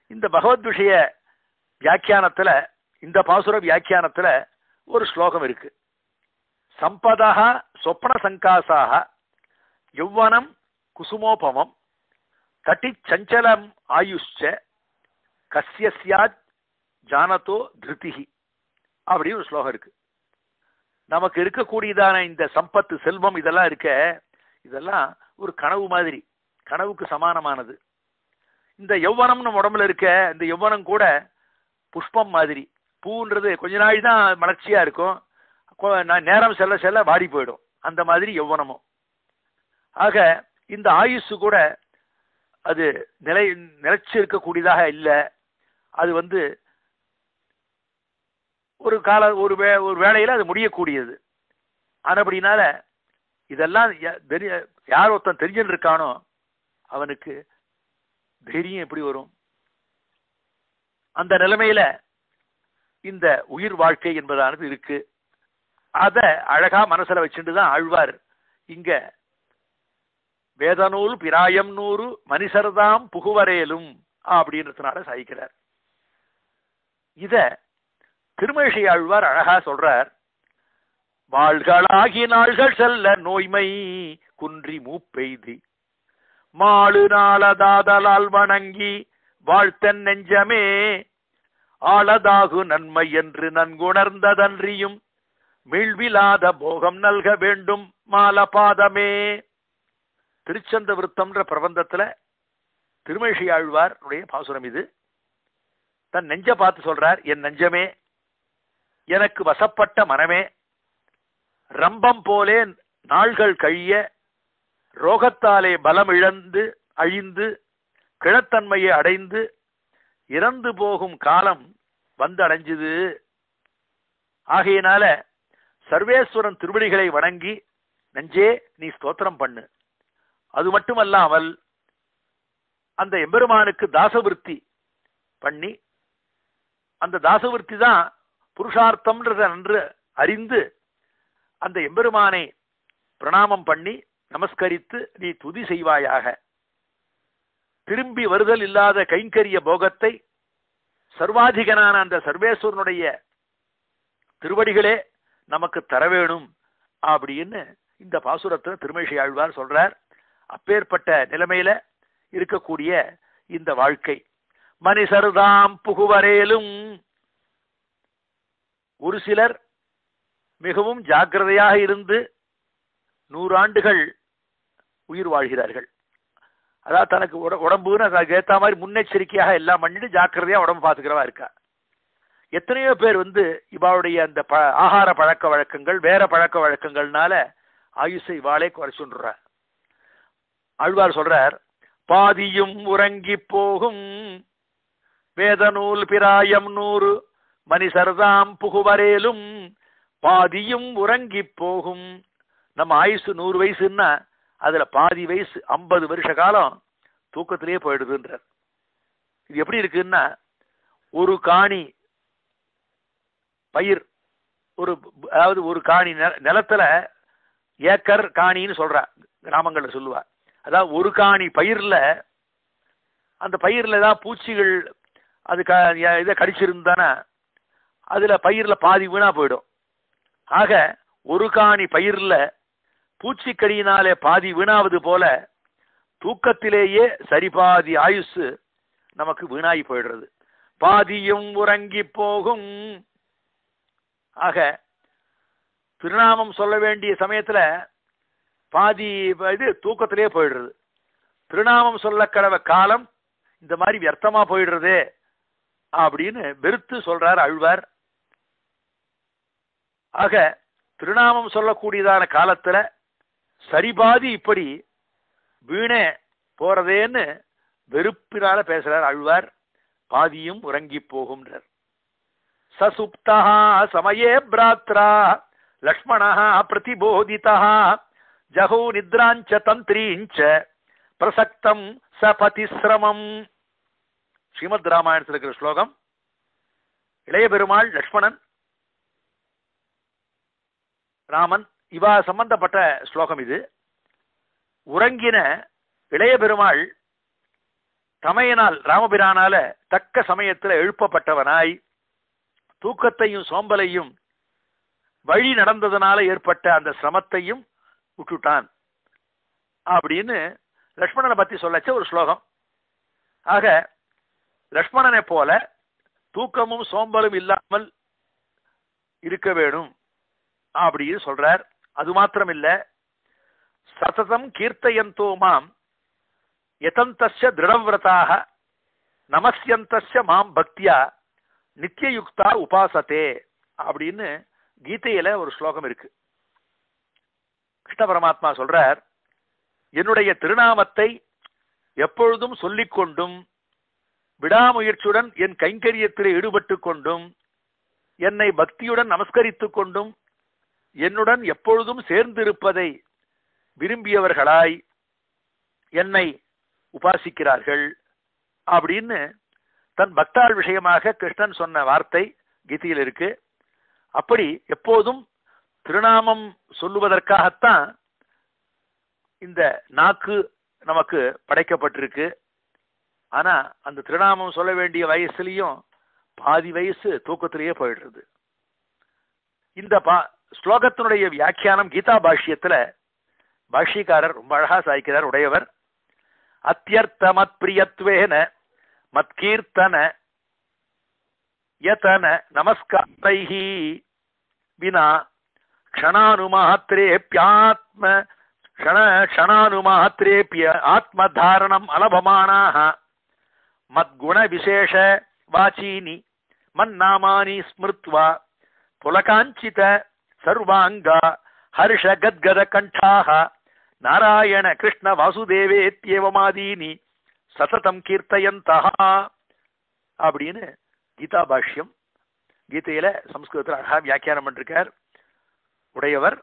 இந்த பகவத் விஷய வியாக்கியானத்துல, இந்த பாசுர வியாக்கியானத்துல ஒரு ஸ்லோகம் இருக்கு. சம்பதா சொப்ன சங்காசாக யௌவனம் குசுமோபமம் தட்டி சஞ்சலம் ஆயுஷ்ச கஸ்ய ஸ்யாத் ஜானதோ திருதிஹி அப்படின்னு ஒரு ஸ்லோகம் இருக்கு. நமக்கு இருக்கக்கூடியதான இந்த சம்பத்து, செல்வம், இதெல்லாம் இருக்க, இதெல்லாம் ஒரு கனவு மாதிரி, கனவுக்கு சமானமானது. இந்த யௌவனம் நம்ம உடம்புல இருக்க, இந்த யௌவனம் கூட புஷ்பம் மாதிரி. பூன்றது கொஞ்ச நாள் தான் மலர்ச்சியா இருக்கும், நேரம் செல்ல செல்ல வாடி போயிடும். அந்த மாதிரி யௌவனமும். ஆக இந்த ஆயுசு கூட அது நிலைச்சு இருக்கக்கூடியதாக இல்லை. அது ஒரு ஒரு வேளையில அது முடியக்கூடியது. ஆனபடினால இதெல்லாம் யார் ஒருத்தன் தெரிஞ்சுட்டு இருக்கானோ அவனுக்கு தைரியம் எப்படி வரும்? அந்த நிலைமையில இந்த உயிர் வாழ்க்கை என்பதானது இருக்கு. அத அழகா மனசுல வச்சுட்டு தான் ஆழ்வார் இங்க வேதநூல் பிராயம் 100 மனிதர்தாம் புகுவரேலும் அப்படின்றதுனால சாய்க்கிறார். இத திருமழிசை ஆழ்வார் அழகா சொல்றார். வாழ்களாகி நாள்கள் செல்ல நோய்மை குன்றி மூப்பெய்தி மாளு நாளதாதலால் வணங்கி வாழ்த்தன் நெஞ்சமே ஆளதாகு நன்மை என்று நன்குணர்ந்ததன்றியும் மீள்விலாத போகம் நல்க வேண்டும் மாலபாதமே. திருச்சந்த விருத்தம்ன்ற பிரபந்தத்துல திருமழிசை ஆழ்வாருடைய பாசுரம் இது. தன் நெஞ்ச பார்த்து சொல்றார், என் நெஞ்சமே, எனக்கு வசப்பட்ட மனமே, ரம்பம் போலே நாள்கள் கழிய ரோகத்தாலே பலம் இழந்து அழிந்து கிழத்தன்மையை அடைந்து இறந்து போகும் காலம் அடைஞ்சுது. ஆகையினால சர்வேஸ்வரன் திருவடிகளை வணங்கி நெஞ்சே நீ ஸ்தோத்திரம் பண்ணு. அது மட்டுமல்லாமல் அந்த எம்பெருமானுக்கு தாசவிருத்தி பண்ணி, அந்த தாசவிருத்தி தான் புருஷார்த்தம்ன்றத நன்று அறிந்து அந்த எம்பெருமானை பிரணாமம் பண்ணி நமஸ்கரித்து நீ துதி செய்வாயாக. திரும்பி வருதல் இல்லாத கைங்கரிய போகத்தை சர்வாதிகனான அந்த சர்வேஸ்வரனுடைய திருவடிகளே நமக்கு தர வேணும் அப்படின்னு இந்த பாசுரத்தில் திருமழிசை ஆழ்வார் சொல்றார். அப்பேற்பட்ட நிலைமையில இருக்கக்கூடிய இந்த வாழ்க்கை மனிதர்தாம் புகுவரேலும். ஒரு சிலர் மிகவும் ஜாக்கிரதையாக இருந்து 100 ஆண்டுகள் உயிர் வாழ்கிறார்கள். அதாவது தனக்கு உடம்புன்னு அதுக்கு ஏற்ற மாதிரி முன்னெச்சரிக்கையாக எல்லாம் பண்ணிட்டு ஜாக்கிரதையா உடம்பு பார்த்துக்கிறவா இருக்கா. எத்தனையோ பேர் இவாளுடைய அந்த ஆகார பழக்க வழக்கங்கள், வேற பழக்க வழக்கங்கள்னால ஆயுஷை இவாளே குறைச்சுடுற. ஆழ்வார் சொல்றார், பாதியும் உறங்கி போகும் வேதநூல் பிராயம் 100 மனிதர்தாம் புகுவரேலும். பாதியும் உறங்கி போகும். நம்ம ஆயுசு 100 வயசுன்னா அதுல பாதி வயசு 50 வருஷ காலம் தூக்கத்திலேயே போயிடுதுன்றார். இது எப்படி இருக்குன்னா, ஒரு காணி பயிர், அதாவது ஒரு காணி நிலத்துல ஏக்கர் காணின்னு சொல்ற கிராமங்கள்ல சொல்லுவா. அதாவது ஒரு காணி பயிர்ல, அந்த பயிர்ல ஏதாவது பூச்சிகள் அது இதை கடிச்சிருந்தானா அதுல பயிர்ல பாதி வீணா போயிடும். ஆக ஒரு காணி பயிர்ல பூச்சிக்கடியினாலே பாதி வீணாவது போல தூக்கத்திலேயே சரிபாதி ஆயுசு நமக்கு வீணாகி போயிடுறது. பாதியும் உறங்கி போகும். ஆக திருநாமம் சொல்ல வேண்டிய சமயத்துல பாதி இது தூக்கத்திலே போயிடுறது. திருநாமம் சொல்ல கடவ காலம் இந்த மாதிரி வியர்த்தமா போயிடுறதே அப்படின்னு வெறுத்து சொல்றார் ஆழ்வார். ஆக திருநாமம் சொல்லக்கூடியதான காலத்துல சரிபாதி இப்படி வீணே போறதேன்னு வெறுப்பினால பேசுறார் ஆழ்வார். பாதியும் உறங்கி போகும்ன்றார். சசுப்தா சமயே பிராத்ரா லக்ஷ்மணா பிரதிபோதிதா ஜஹோ நித்ராஞ்ச தந்திரீஞ்ச பிரசக்தம் சபதிஸ்ரமம். ஸ்ரீமத் ராமாயணத்தில் இருக்கிற ஸ்லோகம். இளைய பெருமாள், லக்ஷ்மணன், ராமன் இவா சம்பந்தப்பட்ட ஸ்லோகம் இது. உறங்கின இளைய பெருமாள் தமையனால் ராமபிரானால தக்க சமயத்துல எழுப்பப்பட்டவனாய் தூக்கத்தையும் சோம்பலையும் வழி நடந்ததனால ஏற்பட்ட அந்த சிரமத்தையும் விட்டுட்டான் அப்படின்னு லக்ஷ்மணனை பத்தி சொல்லச்ச ஒரு ஸ்லோகம். ஆக லக்ஷ்மணனை போல தூக்கமும் சோம்பலும் இல்லாமல் இருக்க வேணும் அப்படின்னு சொல்றார். அது மாத்திரம் இல்ல, சததம் கீர்த்தயந்தோ மாம் யதந்தஸ்ய திருடவிரதாக நமஸ்யந்தஸ்ய மாம் பக்தியா நித்தியயுக்தா உபாசத்தே அப்படின்னு கீதையில ஒரு ஸ்லோகம் இருக்கு. கிருஷ்ண பரமாத்மா சொல்றார், என்னுடைய திருநாமத்தை எப்பொழுதும் சொல்லிக் கொண்டும் விடாமுயற்சியுடன் என் கைங்கரியத்தில் ஈடுபட்டு கொண்டும் என்னை பக்தியுடன் நமஸ்கரித்துக் கொண்டும் என்னுடன் எப்பொழுதும் சேர்ந்திருப்பதை விரும்பியவர்களாய் என்னை உபாசிக்கிறார்கள் அப்படின்னு தன் பக்தாள் விஷயமாக கிருஷ்ணன் சொன்ன வார்த்தை கீதையில் இருக்கு. அப்படி எப்போதும் திருநாமம் சொல்லுவதற்காகத்தான் இந்த நாக்கு நமக்கு படைக்கப்பட்டிருக்கு. ஆனா அந்த திருநாமம் சொல்ல வேண்டிய வயசுலயும் பாதி வயசு தூக்கத்திலேயே போயிடுறது. இந்த ஸ்லோகத்தினுடைய வியாக்கியானம் கீதா பாஷ்யத்துல பாஷ்யக்காரர் ரொம்ப அழகா சாய்க்கிறார். உடையவர் அத்தியர்த்த மத் பிரியத்வேன மத்கீர்த்தன யதன நமஸ்காரைஹி வினா க்ஷணானுமாத்ரேப்யாத்ம க்ஷணானுமாத்ரேப்ய ஆத்மதாரணம் அலபமானாஹ மத்குண விசேஷ வாச்சீனி மன்னாமானி ஸ்மிருத்வா புலகாஞ்சித சர்வாங்கா ஹர்ஷ கத்கத கண்டாஹ நாராயண கிருஷ்ண வாசுதேவேத்யேவமாதீனி சததம் கீர்த்தயந்தஹ அப்படின்னு கீதா பாஷ்யம். கீதையில சம்ஸ்கிருதத்தில் அழகா வியாக்கியானம் பண்ணிருக்கார் உடையவர்.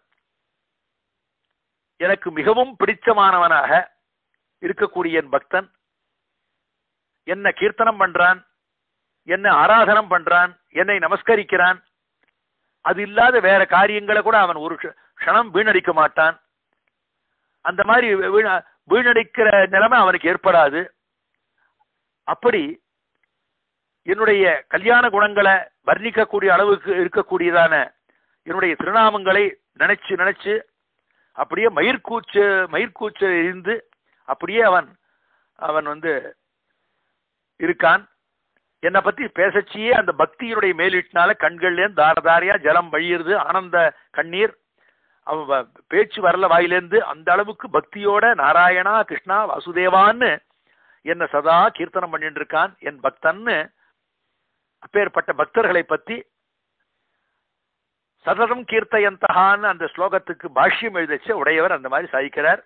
எனக்கு மிகவும் பிடிச்சமானவனாக இருக்கக்கூடிய என் பக்தன் என்ன கீர்த்தனம் பண்றான், என்ன ஆராதனம் பண்றான், என்னை நமஸ்கரிக்கிறான். அது இல்லாத வேற காரியங்களை கூட அவன் ஒரு க்ஷணம் வீணடிக்க மாட்டான். அந்த மாதிரி வீணடிக்கிற நிலைமை அவனுக்கு ஏற்படாது. அப்படி என்னுடைய கல்யாண குணங்களை வர்ணிக்கக்கூடிய அளவுக்கு இருக்கக்கூடியதான என்னுடைய திருநாமங்களை நினைச்சு நினைச்சு அப்படியே மயிர்கூச்சு இருந்து அப்படியே அவன் இருக்கான். என்னை பத்தி பேசச்சியே அந்த பக்தியினுடைய மேலிட்டினால கண்கள்லேருந்து தாரதாரியா ஜலம் வழியிறது, ஆனந்த கண்ணீர். அவன் பேச்சு வரல வாயிலேருந்து. அந்த அளவுக்கு பக்தியோட நாராயணா கிருஷ்ணா வாசுதேவான்னு என்ன சதா கீர்த்தனம் பண்ணிட்டு இருக்கான் என் பக்தன்னு. அப்பேற்பட்ட பக்தர்களை பத்தி சததம் கீர்த்தயந்தகான்னு அந்த ஸ்லோகத்துக்கு பாஷ்யம் எழுதச்ச உடையவர் அந்த மாதிரி சாதிக்கிறார்.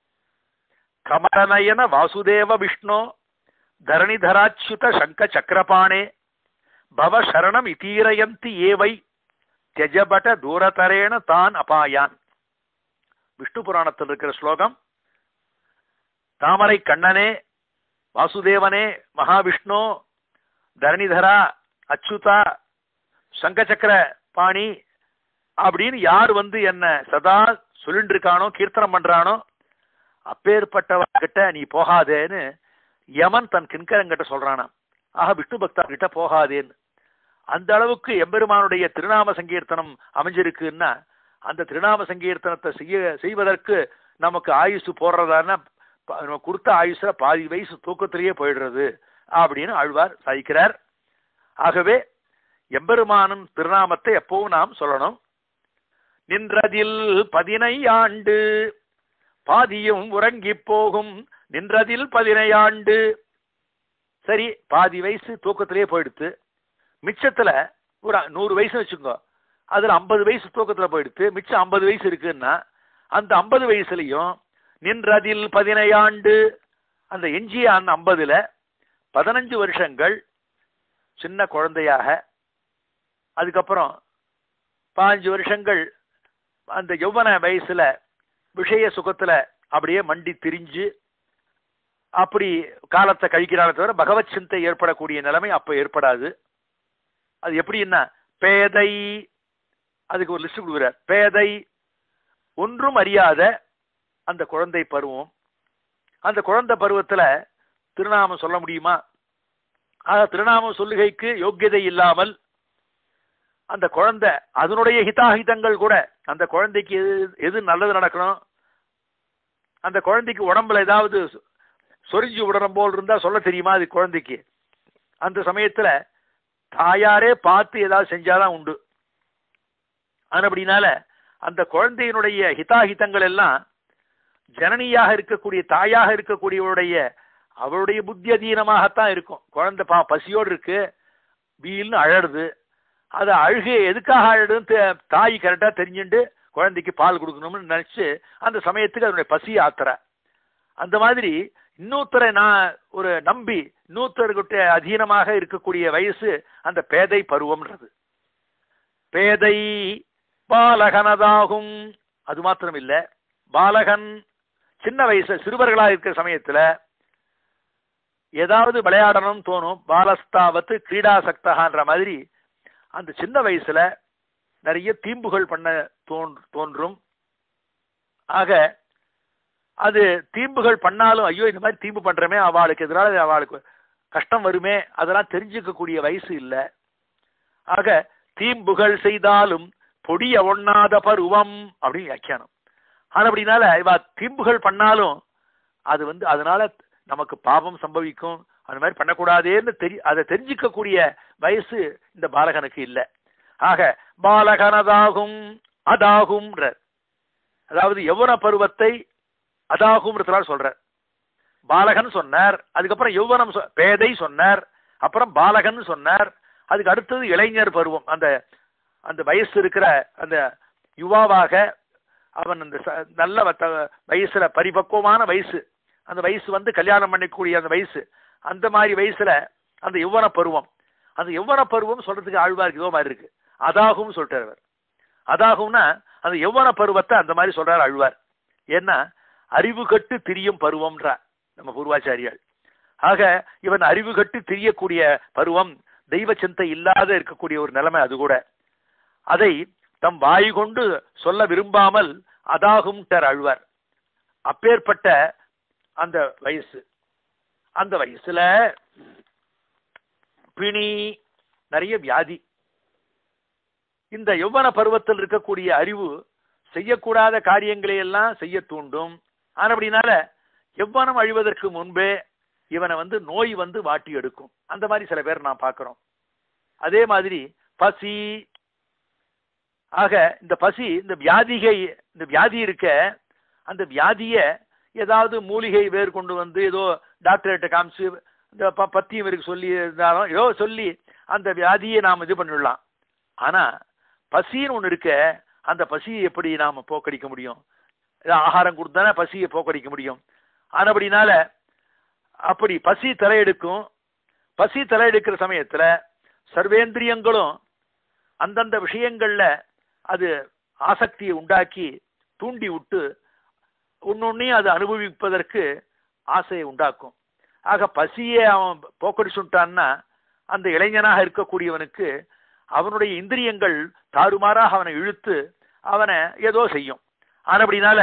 கமலநயன வாசுதேவ விஷ்ணு தரணிதராச்சுத சங்க சக்கரபாணே பவ சரணம் இதீரயந்தி ஏவை தெஜபட தூரதரேன தான் அபாயான். விஷ்ணு புராணத்தில் இருக்கிற ஸ்லோகம். தாமரை கண்ணனே, வாசுதேவனே, மகாவிஷ்ணு, தரணிதரா, அச்சுதா, சங்கச்சக்கர பாணி அப்படின்னு யார் என்ன சதா சொல்லிட்டு இருக்கானோ, கீர்த்தனம் பண்றானோ, அப்பேற்பட்டவர்கிட்ட நீ போகாதேன்னு யமன் தன் கிண்கரங்கிட்ட சொல்றானா. ஆக விஷ்ணு பக்தா கிட்ட போகாதேன்னு. அந்த அளவுக்கு எம்பெருமானுடைய திருநாம சங்கீர்த்தனம் அமைஞ்சிருக்குன்னா அந்த திருநாம சங்கீர்த்தனத்தை செய்வதற்கு நமக்கு ஆயுசு போடுறதான கொடுத்த ஆயுசுல பாதி வயசு தூக்கத்திலேயே போயிடுறது அப்படின்னு ஆழ்வார் சாதிக்கிறார். ஆகவே எம்பெருமானும் திருநாமத்தை எப்பவும் நாம் சொல்லணும். நின்றதில் 15 ஆண்டு பாதியும் உறங்கி போகும், நின்றதில் 15 ஆண்டு. சரி, பாதி வயசு தூக்கத்திலேயே போயிடுத்து, மிச்சத்துல ஒரு 100 வயசு வச்சுக்கோ, அதுல 50 வயசு தூக்கத்துல போயிடுத்து, மிச்சம் 50 வயசு இருக்குன்னா அந்த 50 வயசுலயும் நின்றதில் 15 ஆண்டு, அந்த எஞ்சிய அந்த 50ல 15 வருஷங்கள் சின்ன குழந்தையாக, அதுக்கப்புறம் 15 வருஷங்கள் அந்த யௌவன வயசுல விஷய சுகத்துல அப்படியே மண்டி திரிஞ்சு அப்படி காலத்தை கழிக்கிறானே தவிர பகவத் சிந்தை ஏற்படக்கூடிய நிலைமை அப்ப ஏற்படாது. அது எப்படின்னா பேதை, அதுக்கு ஒரு லிஸ்ட் கொடுக்குறார். பேதை, ஒன்றும் அறியாத அந்த குழந்தை பருவம். அந்த குழந்தை பருவத்துல திருநாமம் சொல்ல முடியுமா? ஆக திருநாமம் சொல்லுகைக்கு யோக்கியதை இல்லாமல் அந்த குழந்தை அதனுடைய ஹிதாஹிதங்கள் கூட அந்த குழந்தைக்கு எது நல்லது நடக்கணும், அந்த குழந்தைக்கு உடம்புல ஏதாவது சொரிஞ்சு விடணும் போல் இருந்தா சொல்ல தெரியுமா அது குழந்தைக்கு? அந்த சமயத்துல தாயாரே பார்த்து ஏதாவது செஞ்சாதான் உண்டு. அப்படினால அந்த குழந்தையினுடைய ஹிதாஹிதங்கள் எல்லாம் ஜனனியாக இருக்கக்கூடிய தாயாக இருக்கக்கூடியவருடைய அவருடைய புத்தி அதீனமாகத்தான் இருக்கும். குழந்தை பசியோடு இருக்கு, வீல்னு அழடுது. அது அழுகை எதுக்காக அழடுன்னு தாய் கரெக்டா தெரிஞ்சுட்டு குழந்தைக்கு பால் கொடுக்கணும்னு நினைச்சு அந்த சமயத்துக்கு அதனுடைய பசியை ஆத்துற. அந்த மாதிரி இன்னொருத்தரை நான் ஒரு நம்பி இன்னொருத்தர்கிட்ட அதீனமாக இருக்கக்கூடிய வயசு அந்த பேதை பருவம்ன்றது. பேதை பாலகனதாகும். அது மாத்திரம் இல்ல, பாலகன் சின்ன வயசு சிறுவர்களாக இருக்கிற சமயத்துல ஏதாவது விளையாடணும்னு தோணும். பாலஸ்தாவத்து கிரீடாசக்தகான்ற மாதிரி அந்த சின்ன வயசுல நிறைய தீம்புகள் பண்ண தோன்றும். ஆக அது தீம்புகள் பண்ணாலும் ஐயோ இந்த மாதிரி தீம்பு பண்றமே, அவளுக்கு எதிராக அவளுக்கு கஷ்டம் வருமே, அதெல்லாம் தெரிஞ்சுக்கக்கூடிய வயசு இல்லை. ஆக தீம்புகள் செய்தாலும் பொடிய ஒண்ணாத பருவம் அப்படின்னு வியாக்கியானம். ஆனா அப்படினால இவ தீம்புகள் பண்ணாலும் அது அதனால நமக்கு பாபம் சம்பவிக்கும், அந்த மாதிரி பண்ணக்கூடாதேன்னு அதை தெரிஞ்சுக்கக்கூடிய வயசு இந்த பாலகனுக்கு இல்லை. ஆக பாலகனதாகும் அதாகும், அதாவது யௌவன பருவத்தை அதாகும் சொல்றார். பாலகன் சொன்னார், அதுக்கப்புறம் யௌவனம் பேதை சொன்னார், அப்புறம் பாலகன் சொன்னார், அதுக்கு அடுத்தது இளைஞர் பருவம். அந்த அந்த வயசு இருக்கிற அந்த யுவாவாக அவன் அந்த நல்ல வயசுல பரிபக்குவமான வயசு, அந்த வயசு கல்யாணம் பண்ணிக்கூடிய அந்த வயசு, அந்த மாதிரி வயசுல அந்த யௌவன பருவம். அந்த யௌவன பருவம் சொல்றதுக்கு ஆழ்வாருக்கு இதோ மாதிரி இருக்கு, அதாகும் சொல்றார் அவர். அதாகும்னா அந்த யௌவன பருவத்தை அந்த மாதிரி சொல்றாரு ஆழ்வார். ஏன்னா அறிவு கட்டு திரியும் பருவம்ன்றார் நம்ம பூர்வாச்சாரியால். ஆக இவன் அறிவு கட்டு திரியக்கூடிய பருவம், தெய்வ சிந்தை இல்லாத இருக்கக்கூடிய ஒரு நிலைமை. அது கூட அதை தம் வாய் கொண்டு சொல்ல விரும்பாமல் அதாகும் அழ்வார். அப்பேற்பட்ட அந்த வயசு, அந்த வயசுல பிணி, நிறைய வியாதி. இந்த யௌவன பருவத்தில் இருக்கக்கூடிய அறிவு செய்யக்கூடாத காரியங்களை எல்லாம் செய்ய தூண்டும். ஆனா அப்படினால யௌவனம் அழிவதற்கு முன்பே இவனை நோய் வாட்டி எடுக்கும். அந்த மாதிரி சில பேர் நான் பார்க்கிறோம். அதே மாதிரி பசி. ஆக இந்த பசி, இந்த வியாதி இருக்க, அந்த வியாதிய ஏதாவது மூலிகை வேர் கொண்டு ஏதோ டாக்டர்கிட்ட காமிச்சு இந்த பத்தியம் இருக்கு சொல்லி இருந்தாலும் ஏதோ சொல்லி அந்த வியாதியை நாம் இது பண்ணிடலாம். ஆனா பசின்னு ஒண்ணு இருக்க, அந்த பசியை எப்படி நாம போக்கடிக்க முடியும்? ஆகாரம் கொடுத்தானே பசியை போக்கடிக்க முடியும். ஆனபடினால அப்படி பசி தலையெடுக்கும். பசி தலையெடுக்கிற சமயத்துல சர்வேந்திரியங்களும் அந்தந்த விஷயங்கள்ல அது ஆசக்தியை உண்டாக்கி தூண்டி விட்டு ஒன்னொன்னையும் அது அனுபவிப்பதற்கு ஆசையை உண்டாக்கும். ஆக பசியை அவன் போக்கடிச்சுட்டான்னா அந்த இளைஞனாக இருக்கக்கூடியவனுக்கு அவனுடைய இந்திரியங்கள் தாறுமாறாக அவனை இழுத்து அவனை ஏதோ செய்யும். ஆனபடினால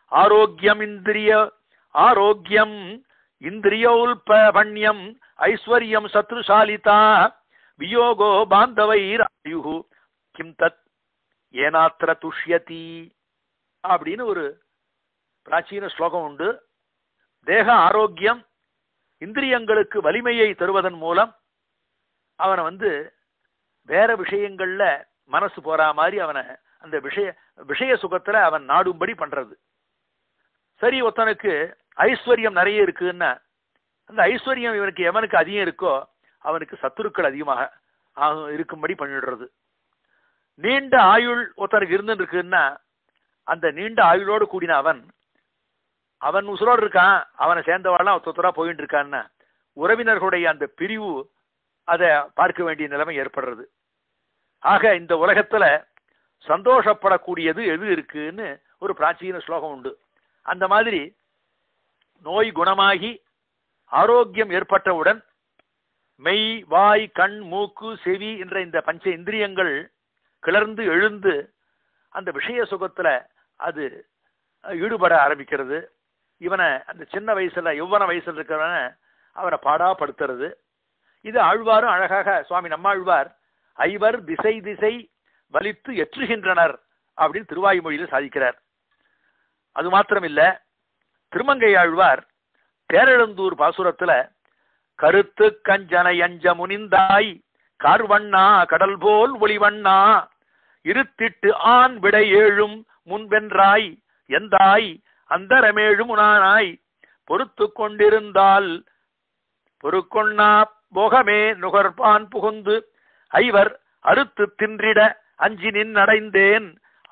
ஆரோக்கியம் இந்திரியோல்பண்யம் ஐஸ்வர்யம் சத்ருசாலிதா வியோகோ பாந்தவைர் ஆயுஹு கிம் தத் ஏனாத்திர துஷ்யதி அப்படின்னு ஒரு பிராச்சீன ஸ்லோகம் உண்டு. தேக ஆரோக்கியம், இந்திரியங்களுக்கு வலிமையை தருவதன் மூலம் அவனை வேற விஷயங்கள்ல மனசு போறா மாதிரி அவனை அந்த விஷய சுகத்துல அவன் நாடும்படி பண்றது. சரி, ஒருத்தனுக்கு ஐஸ்வர்யம் நிறைய இருக்குன்னா அந்த ஐஸ்வர்யம் இவனுக்கு எவனுக்கு அதிகம் இருக்கோ அவனுக்கு சத்துருக்கள் அதிகமாக இருக்கும்படி பண்ணிடுறது. நீண்ட ஆயுள் ஒருத்தனுக்கு இருந்துட்டு இருக்குன்னா அந்த நீண்ட ஆயுளோடு கூடின அவன் உசுரோடு இருக்கான், அவனை சேர்ந்தவாள்லாம் ஒருத்தரா போயிட்டு இருக்கான்னா உறவினர்களுடைய அந்த பிரிவு அதை பார்க்க வேண்டிய நிலைமை ஏற்படுறது. ஆக இந்த உலகத்துல சந்தோஷப்படக்கூடியது எது இருக்குன்னு ஒரு பிராச்சீன ஸ்லோகம் உண்டு. அந்த மாதிரி நோய் குணமாகி ஆரோக்கியம் ஏற்பட்டவுடன் மெய், வாய், கண், மூக்கு, செவி என்ற இந்த பஞ்ச இந்திரியங்கள் கிளர்ந்து எழுந்து அந்த விஷய சுகத்துல அது ஈடுபட ஆரம்பிக்கிறது. இவனை அந்த சின்ன வயசுல யௌவன வயசுல இருக்கிறவன அவரை பாடாப்படுத்துறது. இது ஆழ்வாரும் அழகாக சுவாமி நம்மாழ்வார் ஐவர் திசை திசை வலித்து எற்றுகின்றனர் அப்படின்னு திருவாய்மொழியில் சாதிக்கிறார். அது மாத்திரமில்ல, திருமங்கை ஆழ்வார் பேரெழுந்தூர் பாசுரத்துல கருத்து கஞ்சனை அஞ்ச முனிந்தாய் கார்வண்ணா கடல் போல் ஒளிவண்ணா இருத்திட்டு ஆண் விடை ஏழும் முன்வென்றாய் எந்தாய் அந்தரமேழும் உனானாய் பொறுத்து கொண்டிருந்தால் பொறுக்கொண்ணா போகமே நுகர்பான் புகுந்து ஐவர் அறுத்து தின்றிட அஞ்சி நின் அடைந்தேன்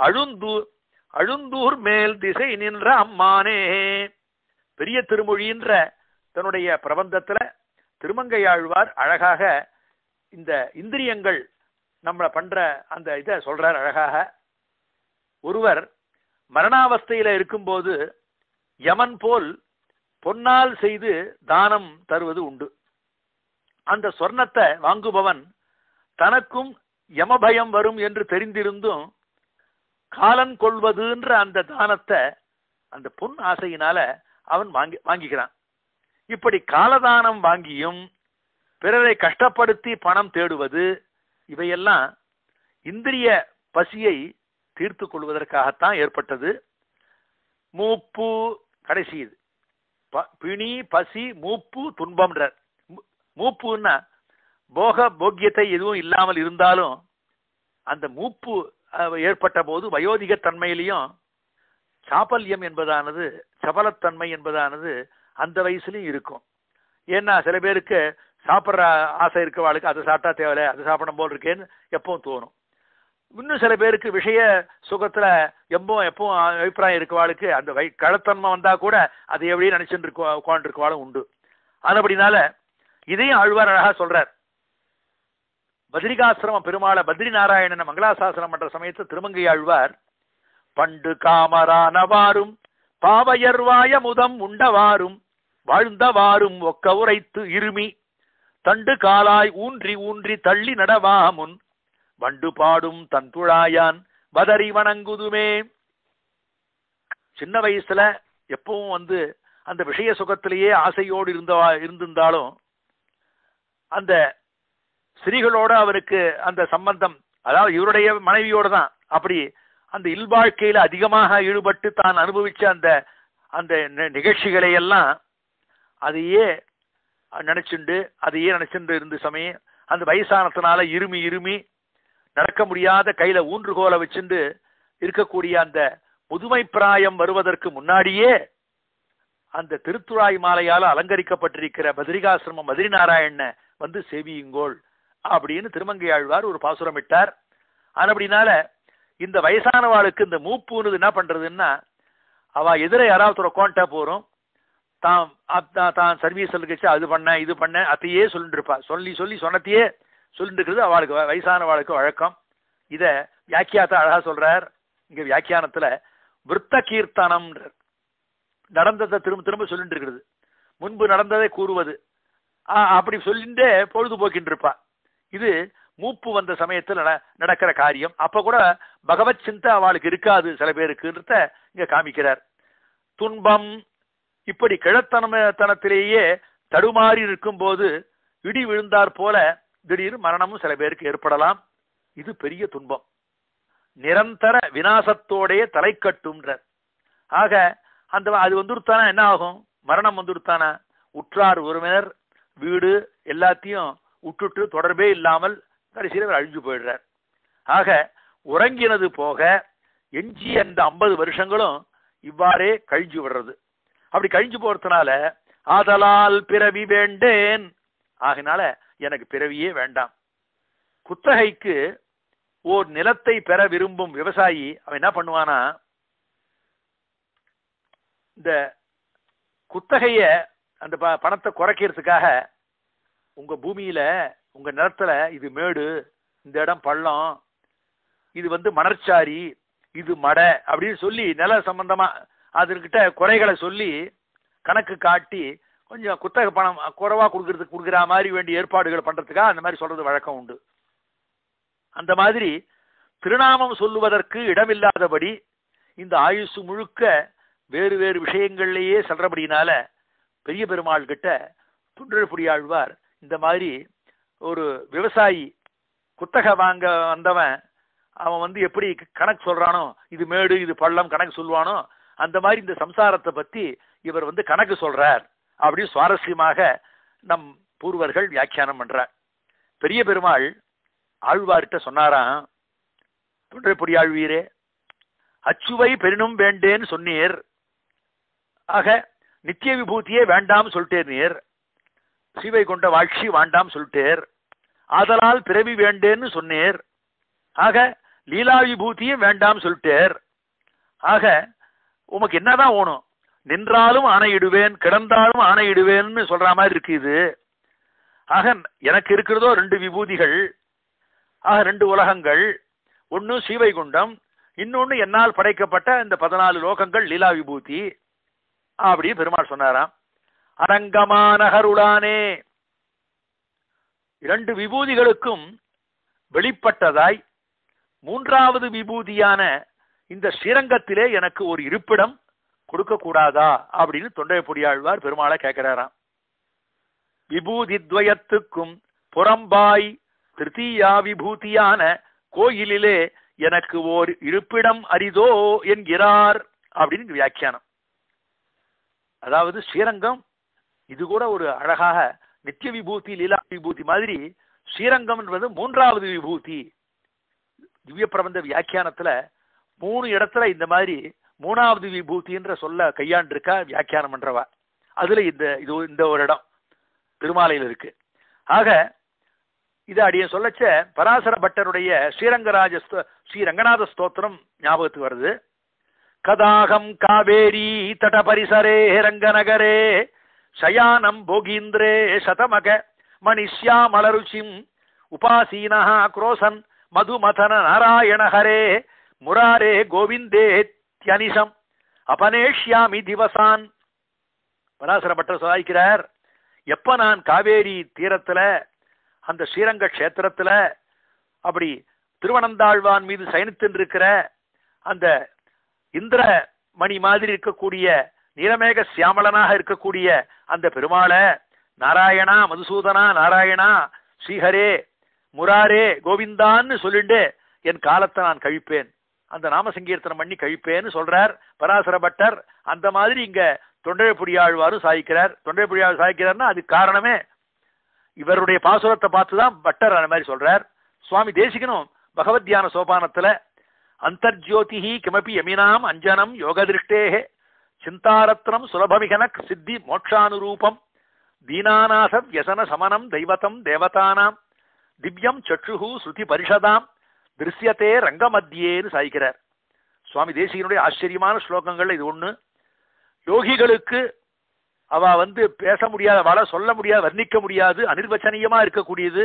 அழுந்தூர் மேல் திசை நின்ற அம்மானே. பெரிய திருமொழின்ற தன்னுடைய பிரபந்தத்துல திருமங்கையாழ்வார் அழகாக இந்த இந்திரியங்கள் நம்மளை பண்ற அந்த இதை சொல்றார் அழகாக. ஒருவர் மரணாவஸ்தையில இருக்கும்போது யமன் போல் பொன்னால் செய்து தானம் தருவது உண்டு. அந்த சொர்ணத்தை வாங்குபவன் தனக்கும் யமபயம் வரும் என்று தெரிந்திருந்தும் காலன் கொள்வதுன்ற அந்த தானத்தை அந்த பொன் ஆசையினால அவன் வாங்கிக்கிறான். இப்படி காலதானம் வாங்கியும் பிறரை கஷ்டப்படுத்தி பணம் தேடுவது, இவையெல்லாம் இந்திரிய பசியை தீர்த்து கொள்வதற்காகத்தான் ஏற்பட்டது. மூப்பு கடைசி இது பிணி பசி மூப்பு துன்பம்ன்ற. மூப்புன்னா போகியத்தை எதுவும் இல்லாமல் இருந்தாலும் அந்த மூப்பு ஏற்பட்ட போது வயோதிக தன்மையிலையும் சாபல்யம் என்பதானது சபலத்தன்மை என்பதானது அந்த வயசுலயும் இருக்கும். ஏன்னா சில பேருக்கு சாப்பிட்ற ஆசை இருக்கவாளுக்கு அதை சாப்பிட்டா தேவையில்லை, அதை சாப்பிடும் போல் இருக்கேன்னு எப்பவும் தோணும். இன்னும் சில பேருக்கு விஷய சுகத்துல எப்பவும் அபிப்பிராயம் இருக்கவாளுக்கு அந்த கழத்தன்மை வந்தா கூட அதை எப்படியே நினைச்சுட்டு உட்காந்துருக்கவாளும் உண்டு. அதுபடினால இதையும் ஆழ்வார் அழகா சொல்றார். பத்ரிகாசிரம பெருமாளை பத்ரி நாராயணன் மங்களாசாசனம் பண்ற சமயத்தில் திருமங்கை ஆழ்வார் பண்டு காமரானவாரும் பாவையர்வாய முதம் உண்டவாரும் வாழ்ந்தவாரும் ஒக்க உரைத்து இருமி தண்டு காலாய் ஊன்றி ஊன்றி தள்ளி நடவா முன் வண்டு பாடும் தன் துழாயான் வதறி வணங்குதுமே. சின்ன வயசுல எப்பவும் அந்த விஷய சுகத்திலேயே ஆசையோடு இருந்திருந்தாலும் அந்த ஸ்திரீகளோட அவருக்கு அந்த சம்பந்தம், அதாவது இவருடைய மனைவியோட தான், அப்படி அந்த இல்வாழ்க்கையில அதிகமாக ஈடுபட்டு தான் அனுபவிச்ச அந்த அந்த நிகழ்ச்சிகளை எல்லாம் அதையே நினைச்சுண்டு இருந்த சமயம் அந்த வயசானத்தினால இருமி நடக்க முடியாத கையில ஊன்றுகோலை வச்சுண்டு இருக்கக்கூடிய அந்த முதுமை பிராயம் வருவதற்கு முன்னாடியே அந்த திருத்துழாய் மாலையால அலங்கரிக்கப்பட்டிருக்கிற பத்ரிகாசிரமம் பத்ரி நாராயண சேவியுங்கோள் அப்படின்னு திருமங்கையாழ்வார் ஒரு பாசுரம் இட்டார். அப்படினால இந்த வயசானவாளுக்கு இந்த மூப்புன்னு என்ன பண்றதுன்னா, அவ எதிர யாராவது ஒரு கோண்டா போறோம், தான் சர்வீஸ் கழிச்சு அது பண்ண இது பண்ண அதையே சொல்லிட்டு இருப்பா. சொன்னத்தையே சொல்லிட்டு இருக்கிறது அவளுக்கு வயசானவாளுக்கு வழக்கம். இத வியாக்கியாத்த அழகா சொல்றார். இங்க வியாக்கியானத்துல விருத்த கீர்த்தனம் நடந்ததை திரும்ப திரும்ப சொல்லிட்டு இருக்கிறது, முன்பு நடந்ததை கூறுவது, அப்படி சொல்லிட்டு பொழுதுபோக்கின்னு இருப்பா. இது மூப்பு வந்த சமயத்தில் நடக்கிற காரியம். அப்ப கூட பகவத் சிந்தை அவளுக்கு இருக்காது சில பேருக்குன்றத இங்க காமிக்கிறார். துன்பம் இப்படி கிழத்தனத்திலேயே தடுமாறி இருக்கும் போது இடி விழுந்தார் போல திடீர் மரணமும் சில பேருக்கு ஏற்படலாம். இது பெரிய துன்பம், நிரந்தர விநாசத்தோடைய தலை கட்டும்ன்ற. ஆக அது வந்துருத்தானா என்ன ஆகும்? மரணம் வந்துருத்தானா உற்றார் உறவினர் வீடு எல்லாத்தையும் விட்டுட்டு தொடர்பே இல்லாமல் கடைசியில் அழிஞ்சு போயிடுறார். ஆக உறங்கினது போக எஞ்சி அந்த 50 வருஷங்களும் இவ்வாறே கழிஞ்சு விடுறது. அப்படி கழிஞ்சு போறதுனால ஆதலால் பிறவி வேண்டேன், ஆகினால எனக்கு பிறவியே வேண்டாம். குத்தகைக்கு ஓர் நிலத்தை பெற விரும்பும் விவசாயி அவன் என்ன பண்ணுவானா, இந்த குத்தகைய அந்த பணத்தை குறைக்கிறதுக்காக உங்க பூமியில உங்க நிலத்துல இது மேடு, இந்த இடம் பள்ளம், இது மணற்சாரி, இது மடை அப்படின்னு சொல்லி நில சம்பந்தமா அதுகிட்ட குறைகளை சொல்லி கணக்கு காட்டி கொஞ்சம் குத்தகை பணம் குறைவா கொடுக்கிற மாதிரி வேண்டிய ஏற்பாடுகள் பண்றதுக்காக அந்த மாதிரி சொல்றது வழக்கம் உண்டு. அந்த மாதிரி திருநாமம் சொல்லுவதற்கு இடமில்லாதபடி இந்த ஆயுசு முழுக்க வேறு வேறு விஷயங்கள்லயே செல்றபடினால பெரிய பெருமாள் கிட்ட தொண்டர்புடியாழ்வார் இந்த மாதிரி ஒரு விவசாயி குத்தகை வாங்க வந்தவன் அவன் எப்படி கணக்கு சொல்றானோ, இது மேடு இது பள்ளம் கணக்கு சொல்லுவானோ, அந்த மாதிரி இந்த சம்சாரத்தை பத்தி இவர் கணக்கு சொல்றார் அப்படி சுவாரஸ்யமாக நம் பூர்வர்கள் வியாக்கியானம் பண்றார். பெரிய பெருமாள் ஆழ்வார்கிட்ட சொன்னாராம், தொண்டர்புடியாழ்வீரே, அச்சுவை பெரினும் வேண்டேன்னு சொன்னீர், ஆக நித்திய விபூதியே வேண்டாம் சொல்லிட்டேர் நீர், சீவை கொண்ட வாழ்ச்சி வேண்டாம் சொல்லிட்டேர், ஆதலால் பிறவி வேண்டேன்னு சொன்னீர், ஆக லீலா விபூதியும் வேண்டாம் சொல்லிட்டேர், ஆக உமக்கு என்னதான் ஓணும், நின்றாலும் ஆணையிடுவேன் கிடந்தாலும் ஆணையிடுவேன்னு சொல்ற மாதிரி இருக்கு இது. ஆக எனக்கு இருக்கிறதோ 2 விபூதிகள், ஆக 2 உலகங்கள், ஒன்னு சீவைகுண்டம், இன்னொன்னு என்னால் படைக்கப்பட்ட இந்த 14 லோகங்கள் லீலா விபூதி அப்படி பெருமாள் சொன்னாராம். அரங்கமானகருளானே, 2 விபூதிகளுக்கும் வெளிப்பட்டதாய் 3வது விபூதியான இந்த ஸ்ரீரங்கத்திலே எனக்கு ஒரு இருப்பிடம் கொடுக்க கூடாதா அப்படின்னு தொண்டையப்பொடியாழ்வார் பெருமாளை கேட்கிறாராம். விபூதி துவயத்துக்கும் புறம்பாய் திருத்தீயா விபூதியான கோயிலிலே எனக்கு ஓர் இருப்பிடம் அரிதோ என்கிறார் அப்படின்னு வியாக்கியானம். அதாவது ஸ்ரீரங்கம் இது கூட ஒரு அழகாக நித்திய விபூதி லீலா விபூதி மாதிரி ஸ்ரீரங்கம் என்பது 3வது விபூதி. திவ்ய பிரபந்த வியாக்கியானத்துல 3 இடத்துல இந்த மாதிரி 3வது விபூதின்ற சொல்ல கையாண்டிருக்கா வியாக்கியானம் பண்றவா. அதுல இந்த ஒரு இடம் திருமாலையில் இருக்கு. ஆக இது அடிய சொல்லச்ச பராசர பட்டருடைய ஸ்ரீரங்கநாத ஸ்தோத்திரம் ஞாபகத்துக்கு வருது. கதாகம் காவேரி தட பரிசரே ரங்கநகரே சயானம் போகீந்திரே சதமக மணிஷ்யாமலருச்சிம் உபாசீனஹ குரோசன் மதுமதன நாராயண ஹரே முராரே கோவிந்தே தியனிஷம் அபனேஷ்யாமி திவசான். பராசர பட்டர் சாதிக்கிறார், எப்ப நான் காவேரி தீரத்துல அந்த ஸ்ரீரங்க கஷேத்திரத்துல அப்படி திருவனந்தாழ்வான் மீது சயனித்து இருக்கிற அந்த இந்திர மணி மாதிரி இருக்கக்கூடிய நீலமேக சியாமலனாக இருக்கக்கூடிய அந்த பெருமாளை நாராயணா மதுசூதனா நாராயணா ஸ்ரீஹரே முராரே கோவிந்தான்னு சொல்லிட்டு என் காலத்தை நான் கழிப்பேன், அந்த நாம சங்கீர்த்தனம் பண்ணி கழிப்பேன்னு சொல்றார் பராசர பட்டர். அந்த மாதிரி இங்க தொண்டையப்பொடியாழ்வாரும் சாதிக்கிறார். தொண்டையப்பொடியாழ்வார் சாதிக்கிறார்னா அதுக்கு காரணமே இவருடைய பாசுரத்தை பார்த்துதான் பட்டர் அந்த மாதிரி சொல்றார். சுவாமி தேசிகனும் பகவத்யான சோபானத்துல அந்தர்ஜோதிஹி கிமபி யமினாம் அஞ்சனம் யோகதிருஷ்டேஹே சிந்தாரத்னம் சுலபமிகன சித்தி மோட்சானுரூபம் தீனாநாச வியசன சமனம் தெய்வதம் தேவதானாம் திவ்யம் சற்றுஹு ஸ்ருதி பரிஷதாம் திருஷ்யத்தே ரங்கமத்தியேன்னு சாதிக்கிறார். சுவாமி தேசிகனுடைய ஆச்சரியமான ஸ்லோகங்கள்ல இது ஒண்ணு. யோகிகளுக்கு அவ பேச முடியாத, அவள சொல்ல முடியாது, வர்ணிக்க முடியாது, அனிர்வச்சனீயமா இருக்கக்கூடியது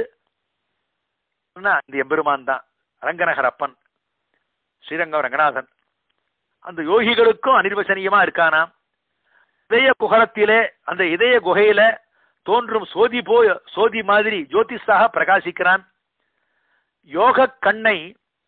இந்த எம்பெருமான் தான், ரங்கநகரப்பன் ஸ்ரீரங்கம் ரங்கநாதன். அந்த யோகிகளுக்கும் அனிர்வச்சனீயமா இருக்கானாம். இதய குகரத்திலே அந்த இதய குகையில தோன்றும் சோதி மாதிரி ஜோதிஷாக பிரகாசிக்கிறான். யோக கண்ணை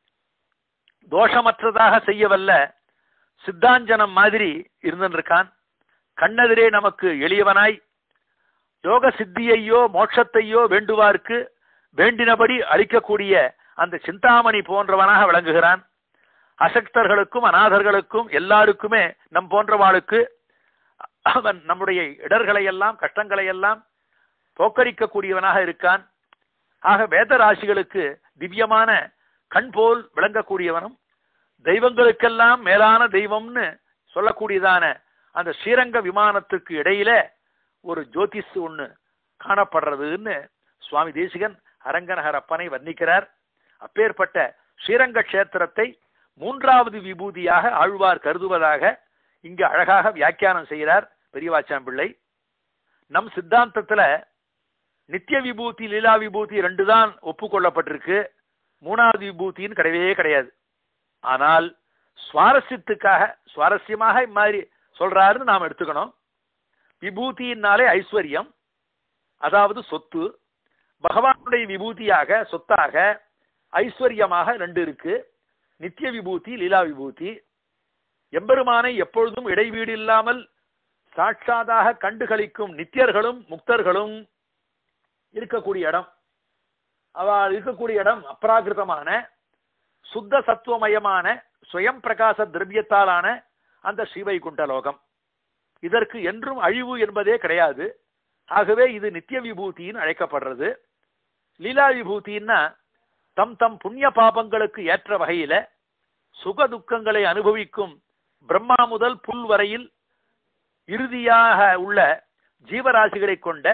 தோஷமற்றதாக செய்யவல்ல சித்தாஞ்சனம் மாதிரி இருந்திருக்கான். கண்ணெதிரே நமக்கு எளியவனாய் யோக சித்தியையோ மோட்சத்தையோ வேண்டுவார்க்கு வேண்டினபடி அளிக்கக்கூடிய அந்த சிந்தாமணி போன்றவனாக விளங்குகிறான். அசக்தர்களுக்கும் அநாதர்களுக்கும் எல்லாருக்குமே நம் போன்றவாளுக்கு அவன் நம்முடைய இடர்களை எல்லாம் கஷ்டங்களை எல்லாம் போக்கரிக்கக்கூடியவனாக இருக்கான். ஆக வேத ராசிகளுக்கு திவ்யமான கண் போல் விளங்கக்கூடியவனும் தெய்வங்களுக்கெல்லாம் மேலான தெய்வம்னு சொல்லக்கூடியதான அந்த ஸ்ரீரங்க விமானத்துக்கு இடையில ஒரு ஜோதிஷ் ஒண்ணு காணப்படுறதுன்னு சுவாமி தேசிகன் அரங்கநகரப்பனை வர்ணிக்கிறார். அப்பேற்பட்ட ஸ்ரீரங்க கஷேத்திரத்தை 3வது விபூதியாக ஆழ்வார் கருதுவதாக இங்கு அழகாக வியாக்கியானம் செய்கிறார் பெரியவாச்சான் பிள்ளை. நம் சித்தாந்தத்துல நித்திய விபூதி லீலா விபூதி 2 தான் ஒப்புக்கொள்ளப்பட்டிருக்கு, 3வது விபூதின்னு கிடையவே கிடையாது. ஆனால் சுவாரஸ்யத்துக்காக சுவாரஸ்யமாக இம்மாதிரி சொல்றாருன்னு நாம் எடுத்துக்கணும். விபூதியினாலே ஐஸ்வர்யம், அதாவது சொத்து, பகவானுடைய விபூதியாக சொத்தாக ஐஸ்வர்யமாக 2 இருக்கு. நித்திய விபூதி லீலா விபூதி. எம்பெருமானை எப்பொழுதும் இடைவீடு இல்லாமல் சாட்சாதாக கண்டுகளிக்கும் நித்தியர்களும் முக்தர்களும் இருக்கக்கூடிய இடம். அவள் இருக்கக்கூடிய இடம் அப்ராகிருதமான சுத்த சத்துவமயமான சுயம் பிரகாச திரவியத்தாலான அந்த ஸ்ரீவைகுண்ட லோகம். இதற்கு என்றும் அழிவு என்பதே கிடையாது. ஆகவே இது நித்திய விபூதின்னு அழைக்கப்படுறது. லீலா விபூதின்னா தம் தம் புண்ணிய பாபங்களுக்கு ஏற்ற வகையில சுக துக்கங்களை அனுபவிக்கும் பிரம்மா முதல் புல் வரையில் இறுதியாக உள்ள ஜீவராசிகளை கொண்ட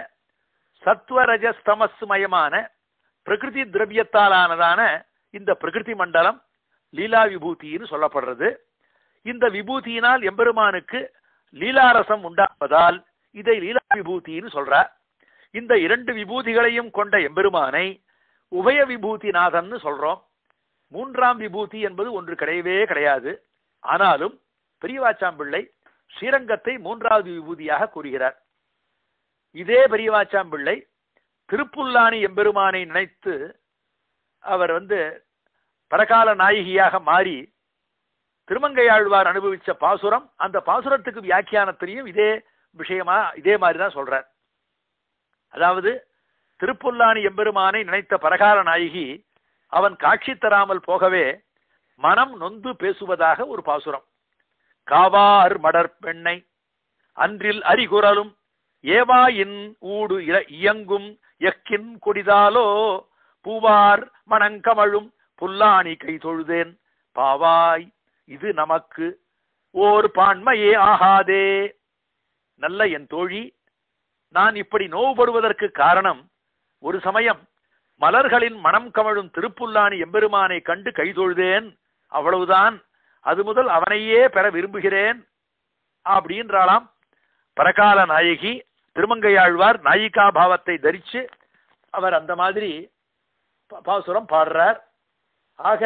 சத்வரஜஸ்தமஸ்மயமான பிரகிருதி திரவியத்தாலானதான இந்த பிரகிருதி மண்டலம் லீலா விபூதின்னு சொல்லப்படுறது. இந்த விபூதியினால் எம்பெருமானுக்கு லீலாரசம் உண்டாவதால் இதை லீலா விபூதின்னு சொல்றார். இந்த இரண்டு விபூதிகளையும் கொண்ட எம்பெருமானை உபய விபூதிநாதன் சொல்றோம். மூன்றாம் விபூதி என்பது ஒன்று கிடையவே கிடையாது. ஆனாலும் பெரியவாச்சாம்பிள்ளை ஸ்ரீரங்கத்தை மூன்றாவது விபூதியாக கூறுகிறார். இதே பெரியவாச்சாம்பிள்ளை திருப்புல்லானி எம்பெருமானை நினைத்து அவர் பரகால நாயகியாக மாறி திருமங்கையாழ்வார் அனுபவிச்ச பாசுரம், அந்த பாசுரத்துக்கு வியாக்கியானத்திலையும் இதே விஷயமா இதே மாதிரிதான் சொல்றார். அதாவது திருப்புல்லானி எம்பெருமானை நினைத்த பரகால நாயகி அவன் காட்சி தராமல் போகவே மனம் நொந்து பேசுவதாக ஒரு பாசுரம். காவார் மடர் பெண்ணை அன்றில் அரிகுரலும் ஏவாயின் ஊடு இயங்கும் எக்கின் கொடிதாலோ பூவார் மணங்கமழும் புல்லாணி கை தொழுதேன் பாவாய் இது நமக்கு ஓர் பான்மையே ஆகாதே. நல்ல என் தோழி, நான் இப்படி நோவுபடுவதற்கு காரணம், ஒரு சமயம் மலர்களின் மனம் கமழும் திருப்புல்லானி எம்பெருமானை கண்டு கைதொழுதேன், அவ்வளவுதான். அது முதல் அவனையே பெற விரும்புகிறேன் அப்படின்றாலாம் பரகால நாயகி. திருமங்கையாழ்வார் நாயிகா பாவத்தை தரிச்சு அவர் அந்த மாதிரி பாசுரம் பாடுறார். ஆக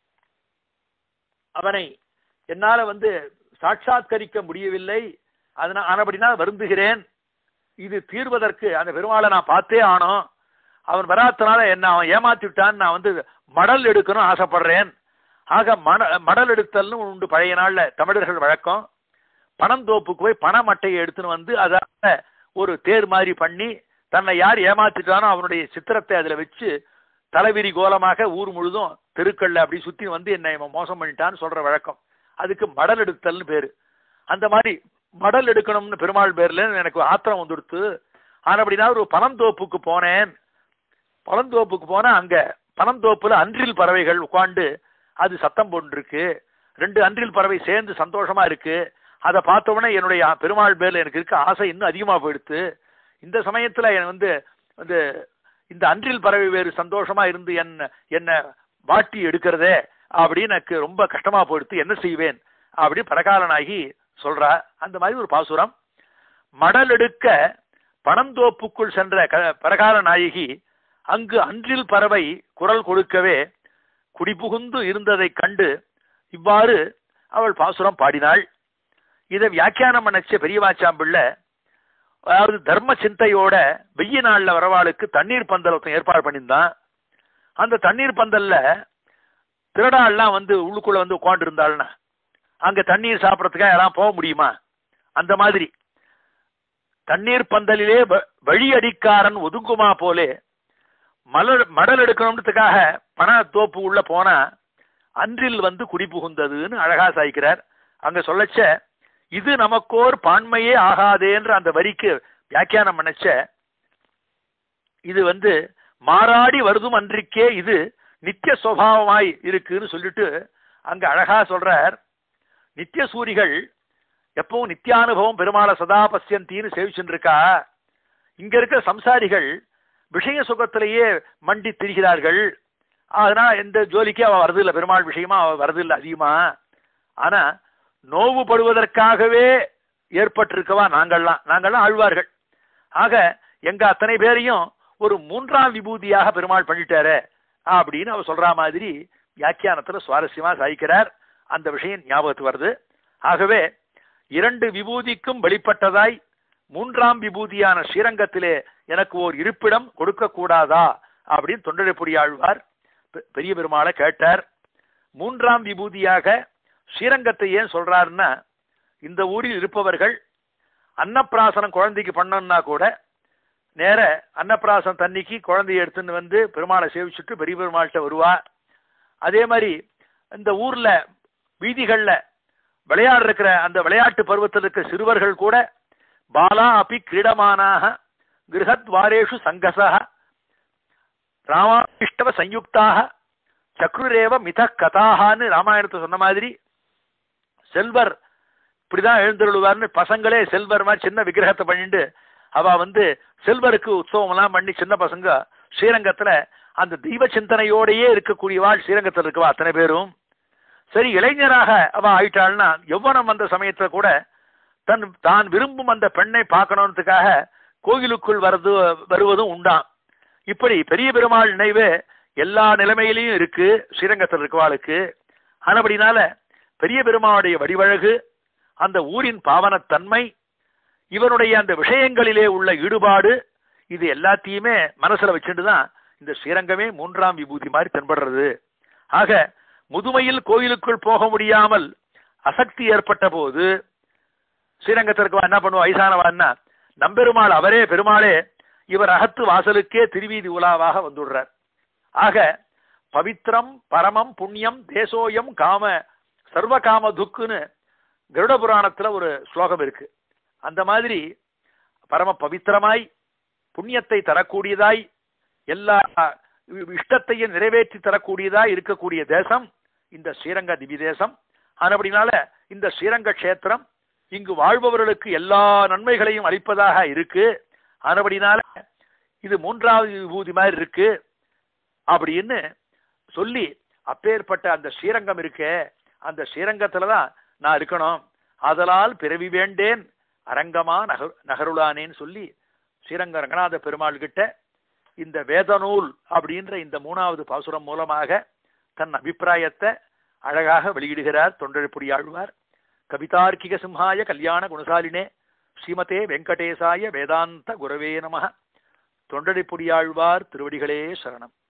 அவனை என்னால சாட்சாத்கரிக்க முடியவில்லை, ஆனபடினால் வருந்துகிறேன். இது தீர்வதற்கு அந்த பெருமாளை நான் பார்த்தே ஆனோம். அவன் வராத்தனால என்ன அவன் ஏமாத்திவிட்டான். நான் மடல் எடுக்கணும் ஆசைப்படுறேன். ஆக மடல் எடுத்தல்னு உண்டு. பழைய நாள்ல தமிழர்கள் வழக்கம். பணந்தோப்புக்கு போய் பண மட்டையை எடுத்துன்னு அதால ஒரு தேர் மாதிரி பண்ணி தன்னை யார் ஏமாத்திட்டானோ அவனுடைய சித்திரத்தை அதுல வச்சு தலைவிரி கோலமாக ஊர் முழுதும் தெருக்கள்ல அப்படி சுத்தி என்னை மோசம் பண்ணிட்டான்னு சொல்ற வழக்கம். அதுக்கு மடல் எடுத்தல்னு பேரு. அந்த மாதிரி மடல் எடுக்கணும்னு பெருமாள் பேர்ல எனக்கு ஆத்திரம் வந்துடுத்து. ஆனா அப்படின்னா ஒரு பனந்தோப்புக்கு போனேன். பனந்தோப்புக்கு போனா அங்க பனந்தோப்புல அன்றில் பறவைகள் உட்காந்து அது சத்தம் போட்டுருக்கு. ரெண்டு அன்றில் பறவை சேர்ந்து சந்தோஷமா இருக்கு. அதை பார்த்த உடனே என்னுடைய பெருமாள் பேர்ல எனக்கு இருக்க ஆசை இன்னும் அதிகமா போயிடுத்து. இந்த சமயத்துல இந்த அன்றில் பறவை வேறு சந்தோஷமா இருந்து என்ன வாட்டி எடுக்கிறதே அப்படின்னு எனக்கு ரொம்ப கஷ்டமா போயிடுத்து. என்ன செய்வேன் அப்படி பரகாலனாகி சொல்றா. அந்த மாதிரி ஒரு பாசுரம். மடல் எடுக்க பனந்தோப்புக்குள் சென்ற பரகால நாயகி அங்கு அன்றில் பறவை குரல் கொடுக்கவே குடிபுகுந்து இருந்ததை கண்டு இவ்வாறு அவள் பாசுரம் பாடினாள். இதை வியாக்கியானம் பண்ணச்ச பெரியவாச்சாம்பிள்ள, அதாவது தர்ம சிந்தையோட வெய்ய நாள்ல வரவாளுக்கு தண்ணீர் பந்தல் ஏற்பாடு பண்ணியிருந்தான். அந்த தண்ணீர் பந்தல்ல திருடாள்லாம் உள்ளுக்குள்ள உட்காந்து இருந்தாள்னா அங்க தண்ணீர் சாப்பிடறதுக்காக யாராவது போக முடியுமா? அந்த மாதிரி தண்ணீர் பந்தலிலே வழியடிக்காரன் ஒதுங்குமா போலே மடல் எடுக்கணும்ன்றதுக்காக பண தோப்பு உள்ள போனா அன்றில் குடிபுகுந்ததுன்னு அழகா சாய்க்கிறார். அங்க சொல்லச்ச இது நமக்கோர் பான்மையே ஆகாதேன்ற அந்த வரிக்கு வியாக்கியானம் பண்ணச்ச இது மாறாடி வருதும் அன்றிக்கே இது நித்திய சுபாவமாய் இருக்குன்னு சொல்லிட்டு அங்க அழகா சொல்றார். நித்திய சூரிகள் எப்பவும் நித்தியானுபவம் பெருமாளை சதா பசியந்தின்னு சேவிச்சுட்டு இருக்கா. இங்க இருக்கிற சம்சாரிகள் விஷய சுகத்திலேயே மண்டி திரிகிறார்கள். அதனால எந்த ஜோலிக்கு அவ வருதில்லை, பெருமாள் விஷயமா அவ வருதில்லை அதிகமா. ஆனா நோவுபடுவதற்காகவே ஏற்பட்டிருக்கவா நாங்கள்லாம் ஆழ்வார்கள். ஆக எங்க அத்தனை பேரையும் ஒரு மூன்றாம் விபூதியாக பெருமாள் பண்ணிட்டாரு அப்படின்னு அவர் சொல்ற மாதிரி வியாக்கியானத்துல சுவாரஸ்யமா சாய்க்கிறார். அந்த விஷயம் ஞாபகத்து வருது. ஆகவே இரண்டு விபூதிக்கும் வெளிப்பட்டதாய் மூன்றாம் விபூதியான ஸ்ரீரங்கத்திலே எனக்கு ஓர் இருப்பிடம் கொடுக்க கூடாதா அப்படின்னு தொண்டரைப்புடி ஆழ்வார் பெரிய பெருமாளை கேட்டார். மூன்றாம் விபூதியாக ஸ்ரீரங்கத்தை ஏன் சொல்றாருன்னா, இந்த ஊரில் இருப்பவர்கள் அன்னப்பிராசனம் குழந்தைக்கு பண்ணணும்னா கூட நேர அன்னப்பிராசனம் தண்ணிக்கு குழந்தைய எடுத்துன்னு வந்து பெருமாளை சேவிச்சுட்டு பெரிய பெருமாள்கிட்ட வருவா. அதே மாதிரி இந்த ஊர்ல வீதிகள்ல விளையாடுற அந்த விளையாட்டு பருவத்தில் இருக்கிற சிறுவர்கள் கூட பாலா அப்பி கிரீடமானாக கிரகத்வாரேஷு சங்கசா ராமாஷ்டவ சயுக்தாக சக்ருரேவ மித கதாகான்னு ராமாயணத்தை சொன்ன மாதிரி செல்வர் இப்படிதான் எழுந்தருளுவார்னு பசங்களே செல்வர் மாதிரி சின்ன விக்கிரகத்தை பண்ணிட்டு அவ வந்து செல்வருக்கு உற்சவம் எல்லாம் பண்ணி சின்ன பசங்க ஸ்ரீரங்கத்துல அந்த தெய்வ சிந்தனையோடையே இருக்கக்கூடியவாள் ஸ்ரீரங்கத்தில் இருக்கவா அத்தனை பேரும். சரி, இளைஞராக அவ ஆயிட்டாள்னா யௌவனம் அந்த சமயத்துல கூட தான் விரும்பும் அந்த பெண்ணை பார்க்கணுன்றதுக்காக கோயிலுக்குள் வருவதும் உண்டாம். இப்படி பெரிய பெருமாள் நினைவு எல்லா நிலைமையிலையும் இருக்கு ஸ்ரீரங்கத்தில் இருக்கவாளுக்கு. ஆனபடினால பெரிய பெருமாளுடைய வடிவழகு, அந்த ஊரின் பாவனத்தன்மை, இவனுடைய அந்த விஷயங்களிலே உள்ள ஈடுபாடு, இது எல்லாத்தையுமே மனசுல வச்சுட்டுதான் இந்த ஸ்ரீரங்கமே மூன்றாம் விபூதி மாதிரி தென்படுறது. ஆக முதுமையில் கோயிலுக்குள் போக முடியாமல் அசக்தி ஏற்பட்ட போது ஸ்ரீரங்கத்திற்கு என்ன பண்ணுவா, வயசானவான்னா நம்பெருமாள் அவரே பெருமாளே இவர் அகத்து வாசலுக்கே திருவீதி உலாவாக வந்துடுறார். ஆக பவித்ரம் பரமம் புண்ணியம் தேசோயம் காம சர்வ காம துக்குன்னு கருட புராணத்துல ஒரு ஸ்லோகம் இருக்கு. அந்த மாதிரி பரம பவித்திரமாய் புண்ணியத்தை தரக்கூடியதாய் எல்லா இஷ்டத்தையும் நிறைவேற்றி தரக்கூடியதாய் இருக்கக்கூடிய தேசம் இந்த ஸ்ரீரங்க திவி தேசம். ஆனபடினால இந்த ஸ்ரீரங்க கஷேத்திரம் இங்கு வாழ்பவர்களுக்கு எல்லா நன்மைகளையும் அளிப்பதாக இருக்கு. ஆனபடினால இது மூன்றாவது விபூதி மாதிரி இருக்கு அப்படின்னு சொல்லி, அப்பேற்பட்ட அந்த ஸ்ரீரங்கம் இருக்கே, அந்த ஸ்ரீரங்கத்துலதான் நான் இருக்கணும், ஆதலால் பிறவி வேண்டேன் அரங்கமா நகருளானேன்னு சொல்லி ஸ்ரீரங்க ரங்கநாத பெருமாள் கிட்ட இந்த வேதநூல் அப்படின்ற இந்த மூணாவது பாசுரம் மூலமாக தன் அபிப்பிராயத்தை அழகாக வெளியிடுகிறார் தொண்டழிப்புடியாழ்வார். கவிதார்க்கிக சிம்ஹாய கல்யாண குணசாலினே ஸ்ரீமதே வெங்கடேசாய வேதாந்த குரவே நமஹ. தொண்டழிப்புடியாழ்வார் திருவடிகளே சரணம்.